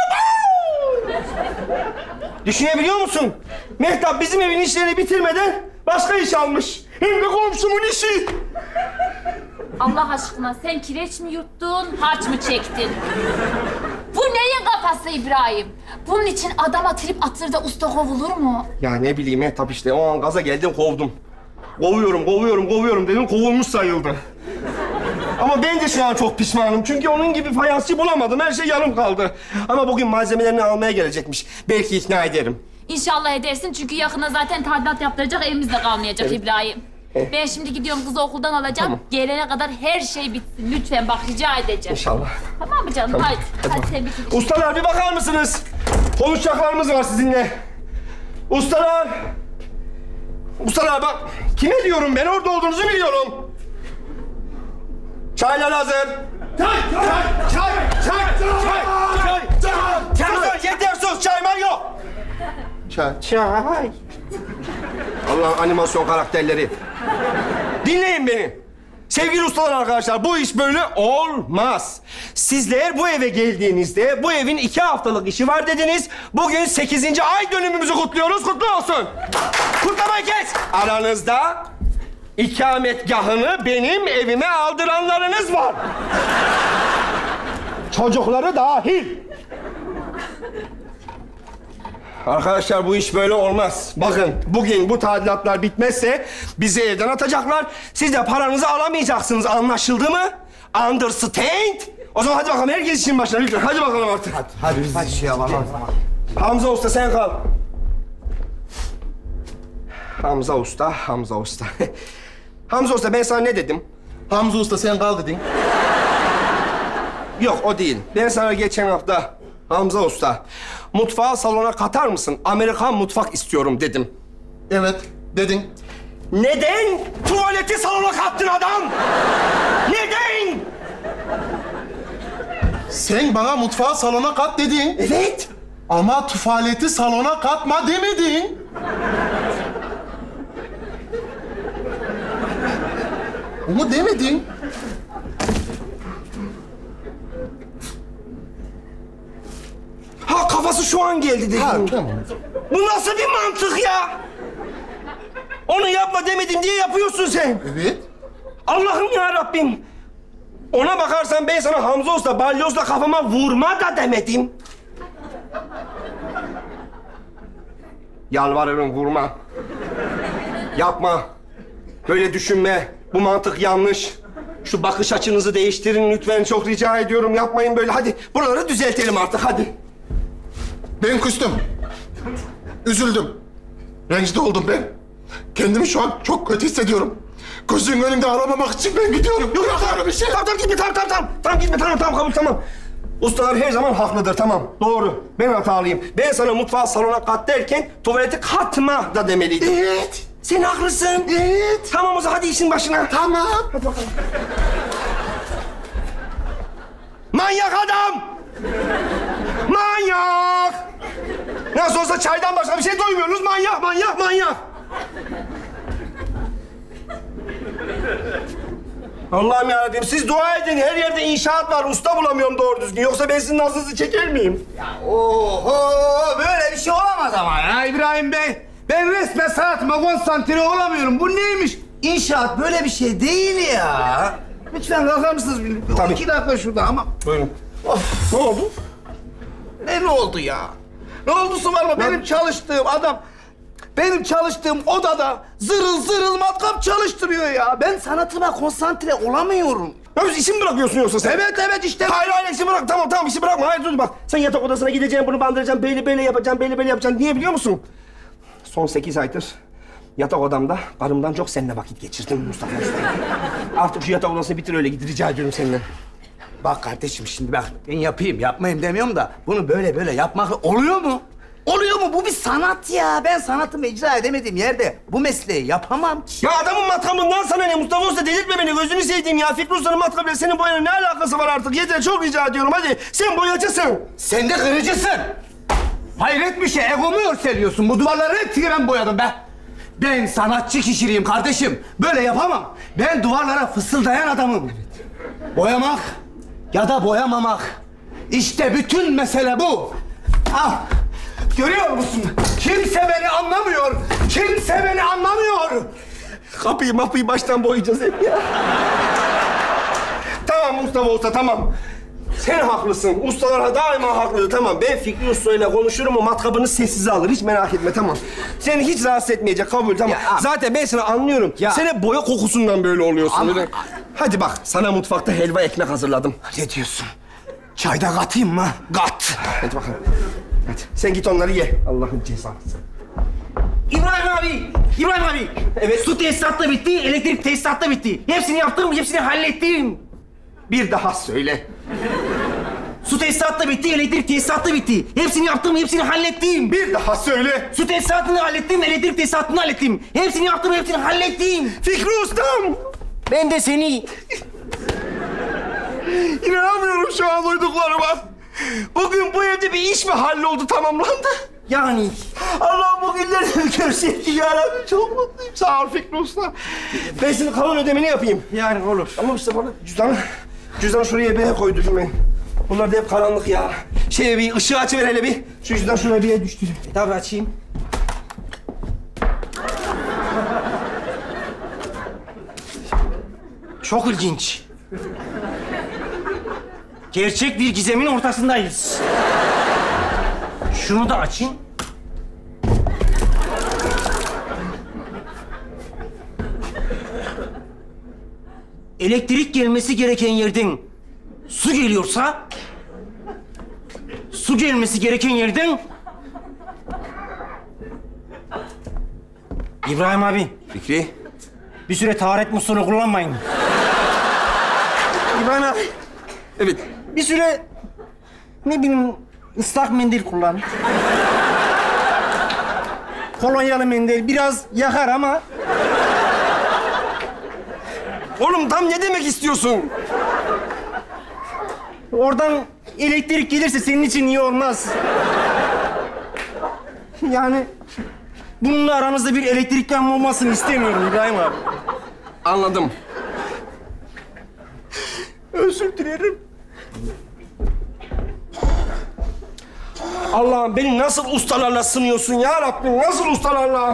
Düşünebiliyor musun? Mehtap bizim evin işlerini bitirmeden başka iş almış. Hem de komşumun işi. Allah aşkına sen kireç mi yuttun, harç mı çektin? Bu neyin kafası İbrahim? Bunun için adama trip atır da usta kovulur mu? Ya ne bileyim Mehtap işte o an gaza geldim kovdum. Kovuyorum dedim, kovulmuş sayıldı. Ama ben de şu an çok pişmanım. Çünkü onun gibi fayansçı bulamadım. Her şey yarım kaldı. Ama bugün malzemelerini almaya gelecekmiş. Belki ikna ederim. İnşallah edersin çünkü yakında zaten tadilat yaptıracak, evimizde kalmayacak Evet. İbrahim. Ben şimdi gidiyorum, kızı okuldan alacağım. Tamam. Gelene kadar her şey bitsin. Lütfen bak, rica edeceğim. İnşallah. Tamam mı canım? Tamam. Hadi sen bitir. Ustalar bir bakar mısınız? Konuşacaklarımız var sizinle. Ustalar bak. Kime diyorum, ben orada olduğunuzu biliyorum. Çaylar hazır. Çay. Yeter sus, çayman yok. Çay. Allah'ın animasyon karakterleri. Dinleyin beni. Sevgili ustalar arkadaşlar, bu iş böyle olmaz. Sizler bu eve geldiğinizde bu evin 2 haftalık işi var dediniz. Bugün 8. ay dönümümüzü kutluyoruz. Kutlu olsun. Kutlamayı kes. Aranızda ikametgahını benim evime aldıranlarınız var. Çocukları dahil. Arkadaşlar bu iş böyle olmaz. Bakın bugün bu tadilatlar bitmezse bizi evden atacaklar. Siz de paranızı alamayacaksınız. Anlaşıldı mı? Understand? O zaman hadi bakalım herkes işin başına lütfen. Hadi bakalım artık. Hadi biz işe yapalım. Hamza Usta sen kal. Hamza Usta. Hamza Usta ben sana ne dedim? Hamza Usta sen kal dedin. Yok o değil. Ben sana geçen hafta Hamza Usta mutfağı salona katar mısın? Amerikan mutfak istiyorum dedim. Evet dedin. Neden tuvaleti salona kattın adam? Neden? Sen bana mutfağı salona kat dedin. Evet. Ama tuvaleti salona katma demedin. Onu demedin. Ha kafası şu an geldi dedim. Ha, tamam. Bu nasıl bir mantık ya? Onu yapma demedim diye yapıyorsun sen. Evet. Allah'ım ya Rabbim. Ona bakarsan ben sana Hamza Usta balyozla kafama vurma da demedim. Yalvarırım vurma. Yapma. Böyle düşünme. Bu mantık yanlış. Şu bakış açınızı değiştirin lütfen. Çok rica ediyorum. Yapmayın böyle. Hadi buraları düzeltelim artık. Hadi. Ben küstüm. Üzüldüm. Rencide oldum ben. Kendimi şu an çok kötü hissediyorum. Gözünün önünde ağlamamak için ben gidiyorum. Yok öyle bir şey. Tamam gitme tamam gitme tamam kabul tamam. Ustalar her zaman haklıdır tamam. Doğru. Ben hatalıyım. Ben sana mutfağı salona kat derken tuvaleti katma da demeliydim. Evet. Sen haklısın. Evet. Tamam o zaman hadi işin başına. Tamam. Hadi bakalım. Manyak adam! Manyak! Nasıl olsa çaydan başka bir şey duymuyoruz. Manyak! Allah'ım yarabbim siz dua edin. Her yerde inşaat var. Usta bulamıyorum doğru düzgün. Yoksa ben sizin nazınızı çeker miyim? Ya oho böyle bir şey olamaz ama ya İbrahim Bey. Ben resmen sanatıma konsantre olamıyorum. Bu neymiş? İnşaat böyle bir şey değil ya. Lütfen kalkar mısınız? Tabii. 2 dakika şurada ama. Buyurun. Of. Ne oldu? Ne oldu ya? Ne oldusu var mı? Benim çalıştığım adam... Benim çalıştığım odada zırıl matkap çalıştırıyor ya. Ben sanatıma konsantre olamıyorum. Ya biz işi mi bırakıyorsun yoksa sen? Evet işte. Hayır işi bırak. Tamam işi bırakma. Hayır dur bak. Sen yatak odasına gideceksin, bunu bandıracaksın, böyle yapacaksın. Niye biliyor musun? Son 8 aydır yatak odamda karımdan çok seninle vakit geçirdim Mustafa Usta. Artık şu yatak odasını bitir öyle git rica ediyorum seninle. Bak kardeşim şimdi bak ben yapmayayım demiyorum da bunu böyle yapmak oluyor mu? Oluyor mu? Bu bir sanat ya. Ben sanatımı icra edemediğim yerde bu mesleği yapamam ki. Ya adamın matkabından sana ne Mustafa Usta delirtme beni gözünü sevdiğim ya. Fikri Usta'nın matkabıyla senin boyanın ne alakası var artık? Yeter çok rica ediyorum hadi. Sen boyacısın. Sen de kırıcısın. Hayret bir şey. Egomu örseliyorsun. Bu duvarları hepsini ben boyadım be. Ben sanatçı kişiliğim kardeşim. Böyle yapamam. Ben duvarlara fısıldayan adamım. Boyamak ya da boyamamak. İşte bütün mesele bu. Al. Görüyor musun? Kimse beni anlamıyor. Kapıyı baştan boyayacağız hep ya. Tamam Mustafa Usta tamam. Sen haklısın. Ustalar daima haklıdır tamam. Ben Fikri Usta ile konuşurum o matkabını sessize alır. Hiç merak etme tamam. Seni hiç rahatsız etmeyecek kabul tamam. Ya, zaten ben seni anlıyorum. Ya. Sen hep boya kokusundan böyle oluyorsun. Ama- Öyle. Hadi bak sana mutfakta helva ekmek hazırladım. Ne diyorsun? Çayda katayım mı? Kat. Hadi bakalım. Hadi. Sen git onları ye. Allah'ın cezası. İbrahim abi. Evet. Su tesisat da bitti, elektrik tesisat da bitti. Hepsini yaptım, hepsini hallettim. Bir daha söyle. Su tesisat da bitti, elektrik tesisat da bitti. Hepsini yaptım, hepsini hallettim. Bir daha söyle. Su tesisatını hallettim, elektrik tesisatını hallettim. Hepsini yaptım, hepsini hallettim. Fikri Ustam. Ben de seni. İnanamıyorum şu an duyduklarıma. Bugün bu evde bir iş mi halloldu, tamamlandı? Yani. Allah'ım bu günleri de görseydi yarabbim. Çok mutluyum. Sağ ol Fikri Usta. Ben senin kalan ödemeni yapayım. Yani olur. Ama işte bana cüzdanı şuraya bir koydum ben. Bunlar da hep karanlık ya. Bir ışığı açıver hele bir. Şu cüzdan şuraya bir düştü. Tabii açayım. Çok ilginç. Gerçek bir gizemin ortasındayız. Şunu da açayım. elektrik gelmesi gereken yerden su geliyorsa... su gelmesi gereken yerden... İbrahim abi. Fikri. Bir süre taharet musluğunu kullanmayın. İbrahim abi. Evet. Bir süre... ne bileyim... ıslak mendil kullan. Kolonyalı mendil biraz yakar ama... Oğlum tam ne demek istiyorsun? Oradan elektrik gelirse senin için iyi olmaz. Yani bununla aranızda bir elektrik yanma olmasını istemiyorum İbrahim abi. Anladım. Özür dilerim. Allah'ım beni nasıl ustalarla sınıyorsun ya Rabbim? Nasıl ustalarla?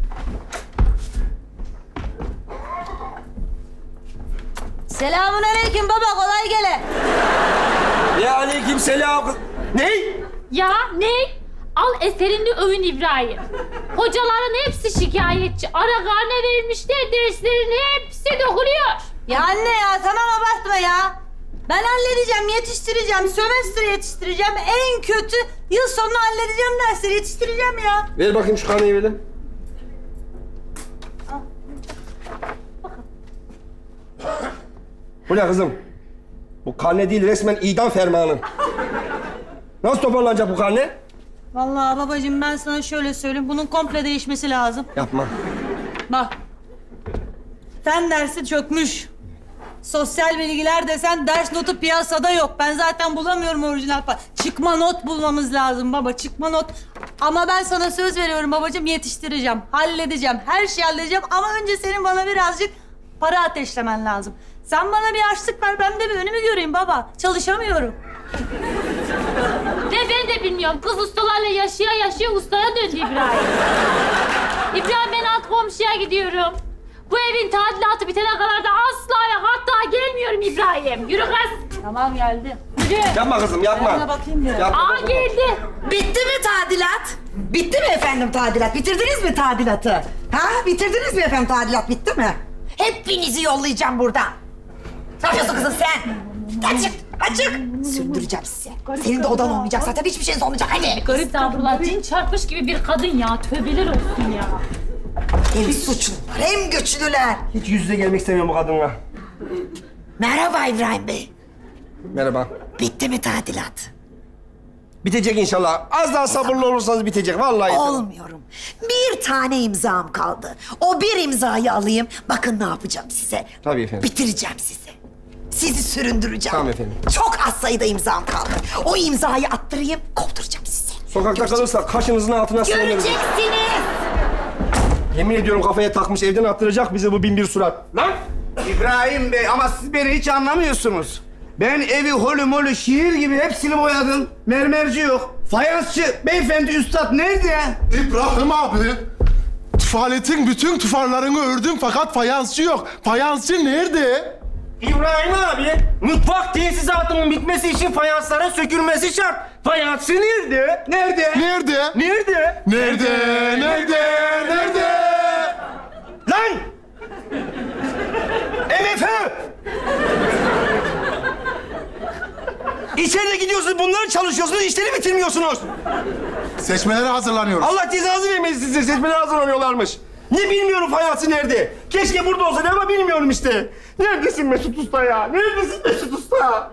Selamünaleyküm baba, kolay gele. Ya aleyküm selam. Ne? Ya ne? Al eserini övün İbrahim. Hocaların hepsi şikayetçi. Ara karne verilmişler, derslerin hepsi dökülüyor. Ya anne ya, tamam abartma ya. Ben halledeceğim, yetiştireceğim, sömestr yetiştireceğim. En kötü yıl sonunu halledeceğim, dersleri yetiştireceğim ya. Ver bakayım şu karneyi verin. Bu ne kızım? Bu karne değil, resmen idam fermanı. Nasıl toparlanacak bu karne? Vallahi babacığım ben sana şöyle söyleyeyim, bunun komple değişmesi lazım. Yapma. Bak, fen dersi çökmüş. Sosyal bilgiler desen ders notu piyasada yok. Ben zaten bulamıyorum orijinal. Çıkma not bulmamız lazım baba, çıkma not. Ama ben sana söz veriyorum babacığım, yetiştireceğim, halledeceğim, her şeyi halledeceğim. Ama önce senin bana birazcık para ateşlemen lazım. Sen bana bir harçlık ver, ben de bir önümü göreyim baba. Çalışamıyorum. Ve ben de bilmiyorum. Kız ustalarla yaşaya ustaya döndü İbrahim. İbrahim ben alt komşuya gidiyorum. Bu evin tadilatı bitene kadar da asla ve hatta gelmiyorum İbrahim. Yürü kız. Tamam geldi. Yürü. Yapma kızım, yapma. Ben bakayım biraz. Yapma, Aa yapma. geldi. Bitti mi tadilat? Bitti mi efendim tadilat? Bitirdiniz mi tadilatı? Ha? Bitirdiniz mi efendim tadilat? Bitti mi? Hepinizi yollayacağım buradan. Ne yapıyorsun kızım sen? Açık, açık. Sürdüreceğim size. Senin de odan olmayacak zaten. Hiçbir şeyiniz olmayacak. Hadi. Garip davranlar. Cin çarpmış gibi bir kadın ya. Tövbeler olsun ya. Hem suçlular hem güçlüler. Hiç yüz yüze gelmek istemiyorum bu kadınla. Merhaba İbrahim Bey. Merhaba. Bitti mi tadilat? Bitecek inşallah. Az daha sabırlı olursanız bitecek. Vallahi. Olmuyorum. Bir tane imzam kaldı. O bir imzayı alayım. Bakın ne yapacağım size. Tabii efendim. Bitireceğim sizi. Sizi süründüreceğim. Tamam efendim. Çok az sayıda imzam kaldı. O imzayı attırayım, kovduracağım sizi. Sokakta kalırsa kaşınızın altına sığınırız. Göreceksiniz. Yemin ediyorum kafaya takmış, evden attıracak bizi bu bin bir surat. Lan! İbrahim Bey ama siz beni hiç anlamıyorsunuz. Ben evi holü molü şiir gibi hepsini boyadım. Mermerci yok. Fayansçı beyefendi üstad nerede? İbrahim abi. Tufaletin bütün tufarlarını ördüm fakat fayansçı yok. Fayansçı nerede? İbrahim abi, mutfak tesisatının bitmesi için fayansların sökülmesi şart. Fayansçı nerede? Nerede? Nerede? Nerede? Nerede? Nerede? Nerede? Lan! MFÖ! İçeride gidiyorsunuz, bunları çalışıyorsunuz, işleri bitirmiyorsunuz. Seçmelere hazırlanıyoruz. Allah cezanızı vermesin size, seçmelere hazırlanıyorlarmış. Ne bilmiyorum fayansı nerede? Keşke burada olsaydı ama bilmiyorum işte. Neredesin Mesut Usta ya? Neredesin Mesut Usta?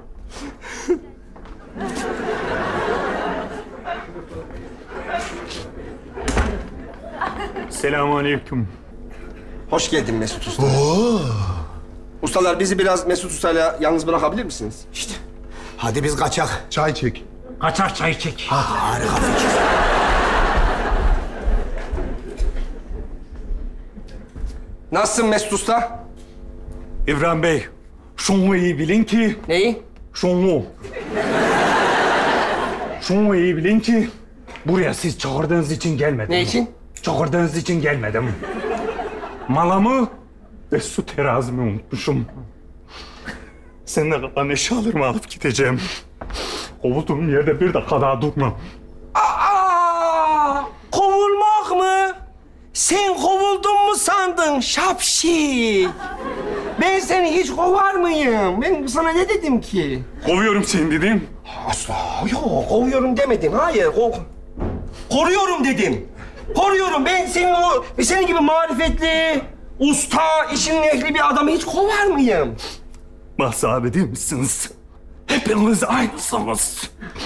Selamünaleyküm. Hoş geldin Mesut Usta. Ustalar bizi biraz Mesut Usta'yla yalnız bırakabilir misiniz? İşte. Hadi biz kaçak. Çay çek. Kaçak çay çek. Harika fikir. Nasılsın Mesut Usta? İbrahim Bey, şunu iyi bilin ki... Neyi? Şunu. Şunu iyi bilin ki... Buraya siz çağırdığınız için gelmedim. Ne için? Çağırdığınız için gelmedim. Malamı ve su terazimi unutmuşum. Seninle kalan eşyalarımı alıp gideceğim. Kovulduğum yerde bir dakika daha durmam. Aa! Kovulmak mı? Sen kovuldun mu sandın şapşik? Ben seni hiç kovar mıyım? Ben sana ne dedim ki? Kovuyorum seni dedim. Asla yok, kovuyorum demedim. Hayır, koruyorum dedim. Koruyorum. Ben senin gibi marifetli, usta, işin ehli bir adamı hiç kovar mıyım? Mahsabe değil misiniz? Hepiniz aynısınız.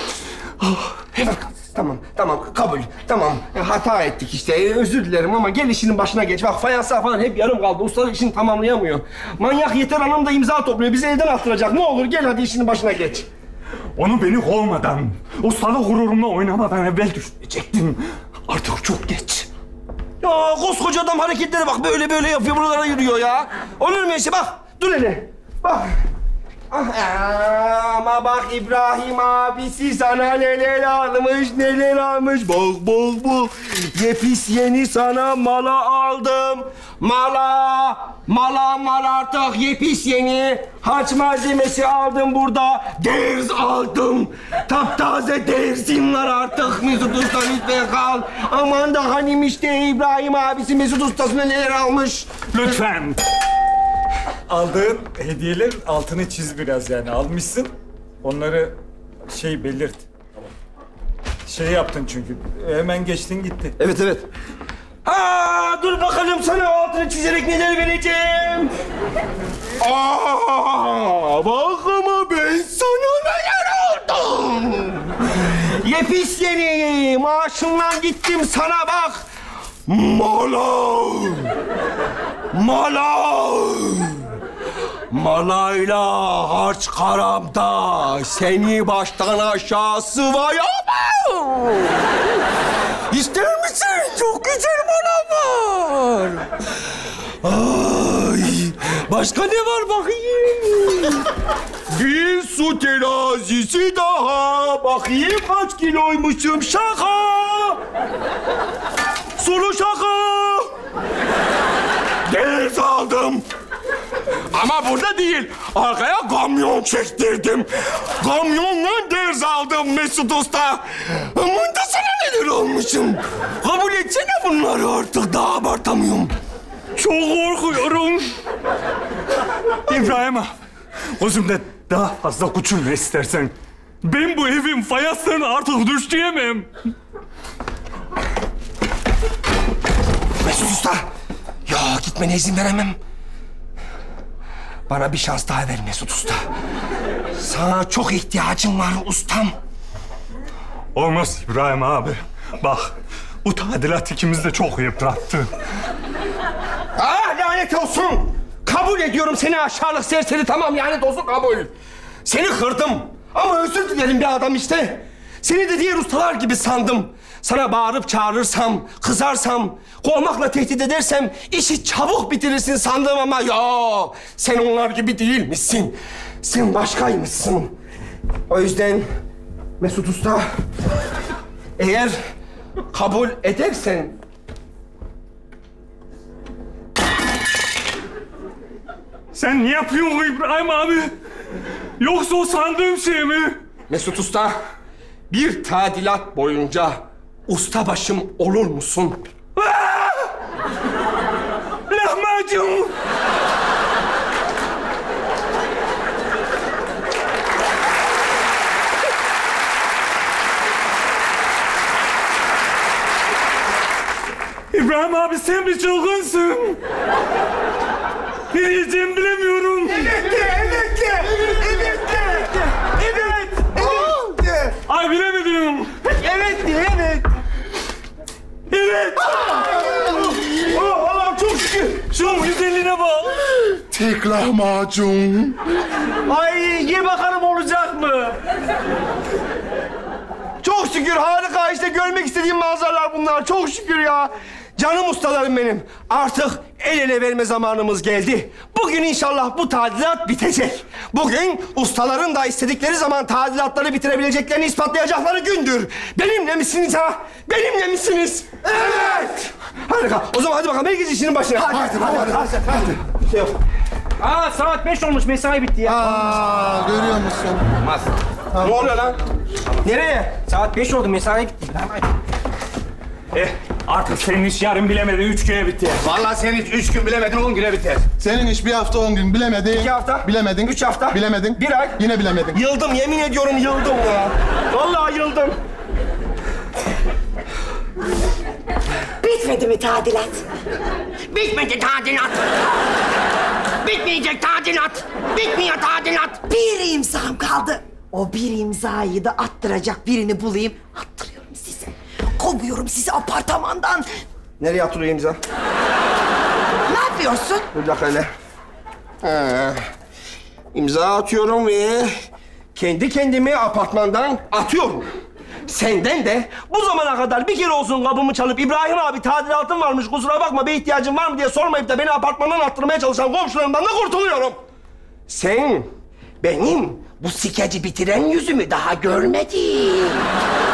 Tamam, kabul. Tamam, hata ettik işte. Özür dilerim ama gel işinin başına geç. Bak fayanslar falan hep yarım kaldı. Ustalar işini tamamlayamıyor. Manyak Yeter Hanım da imza topluyor. Bizi evden attıracak. Ne olur gel hadi işinin başına geç. Onu beni kovmadan, ustalık gururumla oynamadan evvel düşünecektim. Artık çok geç. Ya koskoca adam hareketlere bak. Böyle yapıyor, buralara yürüyor ya. Olur mu işte bak. Dur hele. Bak. Ama bak İbrahim abisi sana neler almış. Bak. Yepis yeni sana mala aldım. Mala artık yepis yeni. Harç malzemesi aldım burada. Derz aldım. Taptaze derzim var artık. Mesut Usta lütfen kal. Aman da hanim işte İbrahim abisi Mesut Usta'sına neler almış. Lütfen. Aldığın hediyelerin altını çiz biraz yani. Almışsın. Onları belirt. Yaptın çünkü. Hemen geçtin gitti. Evet. Dur bakalım sana altını çizerek neler vereceğim. Bak ama ben sana neler aldım. Yepis yeni. Maaşımdan gittim sana bak. Malayla harç karamda seni baştan aşağı sıvayamam. İster misin? Çok güzel mala var. Ay, başka ne var bakayım? Bir su terazisi daha. Bakayım kaç kiloymuşum. Şaka. Sulu şaka. Ders aldım. Ama burada değil. Arkaya kamyon çektirdim. Kamyonla ders aldım Mesut Usta. Aman da sana neler olmuşum. Kabul etsene bunları artık. Daha abartamıyorum. Çok korkuyorum. İbrahim abi, gözümde daha fazla küçülme istersen. Ben bu evin fayanslarını artık düşüremem. Mesut Usta. Ya gitmene izin veremem. Bana bir şans daha ver Mesut Usta. Sana çok ihtiyacım var ustam. Olmaz İbrahim abi. Bak, bu tadilat ikimizi de çok yıprattı. Lanet olsun. Kabul ediyorum seni aşağılık serseri. Tamam lanet olsun kabul. Seni kırdım. Ama özür dilerim bir adam işte. Seni de diğer ustalar gibi sandım. Sana bağırıp çağırırsam, kızarsam, kovmakla tehdit edersem işi çabuk bitirirsin sandım ama ya sen onlar gibi değilmişsin. Sen başkaymışsın. O yüzden Mesut Usta, eğer kabul edersen... Sen ne yapıyorsun İbrahim abi? Yoksa o sandığım şey mi? Mesut Usta, bir tadilat boyunca ustabaşım olur musun? Lahmacun! İbrahim abi sen bir çılgınsın. Ne diyeceğimi bilemiyorum. Evet. Ay bilemedim. Evet. Allah'ım çok şükür. Şunun güzelliğine bak. Tek lahmacun. Ay ye bakalım olacak mı? Çok şükür harika işte görmek istediğim manzaralar bunlar. Çok şükür ya. Canım ustalarım benim. Artık el ele verme zamanımız geldi. Bugün inşallah bu tadilat bitecek. Bugün ustaların da istedikleri zaman tadilatları bitirebileceklerini ispatlayacakları gündür. Benimle misiniz ha? Benimle misiniz? Evet! Harika. O zaman hadi bakalım herkes işinin başına. Hadi. Bir şey yok. Saat 5 olmuş, mesai bitti ya. Görüyor musun? Olmaz. Ne oluyor lan? Nereye? Saat 5 oldu, mesai bitti. Artık senin iş yarın bilemedin 3 güne biter. Vallahi senin 3 gün bilemedin 10 güne biter. Senin iş 1 hafta 10 gün bilemedin. 2 hafta. Bilemedin. 3 hafta. Bilemedin. 1 ay. Yine bilemedin. Yıldım, yemin ediyorum yıldım ya. Vallahi yıldım. Bitmedi mi tadilat? Bitmedi tadilat. Bitmeyecek tadilat. Bitmiyor tadilat. Bir imzam kaldı. O bir imzayı da attıracak birini bulayım. Attırıyorum sizi. Kovuyorum sizi apartmandan. Nereye atılıyor imza? Ne yapıyorsun? Bir dakika hele. İmza atıyorum ve kendi kendimi apartmandan atıyorum. Senden de bu zamana kadar bir kere olsun kapımı çalıp İbrahim abi tadilatım varmış kusura bakma bir ihtiyacın var mı diye sormayıp da beni apartmandan attırmaya çalışan komşularımdan da kurtuluyorum. Sen benim bu skeci bitiren yüzümü daha görmedin.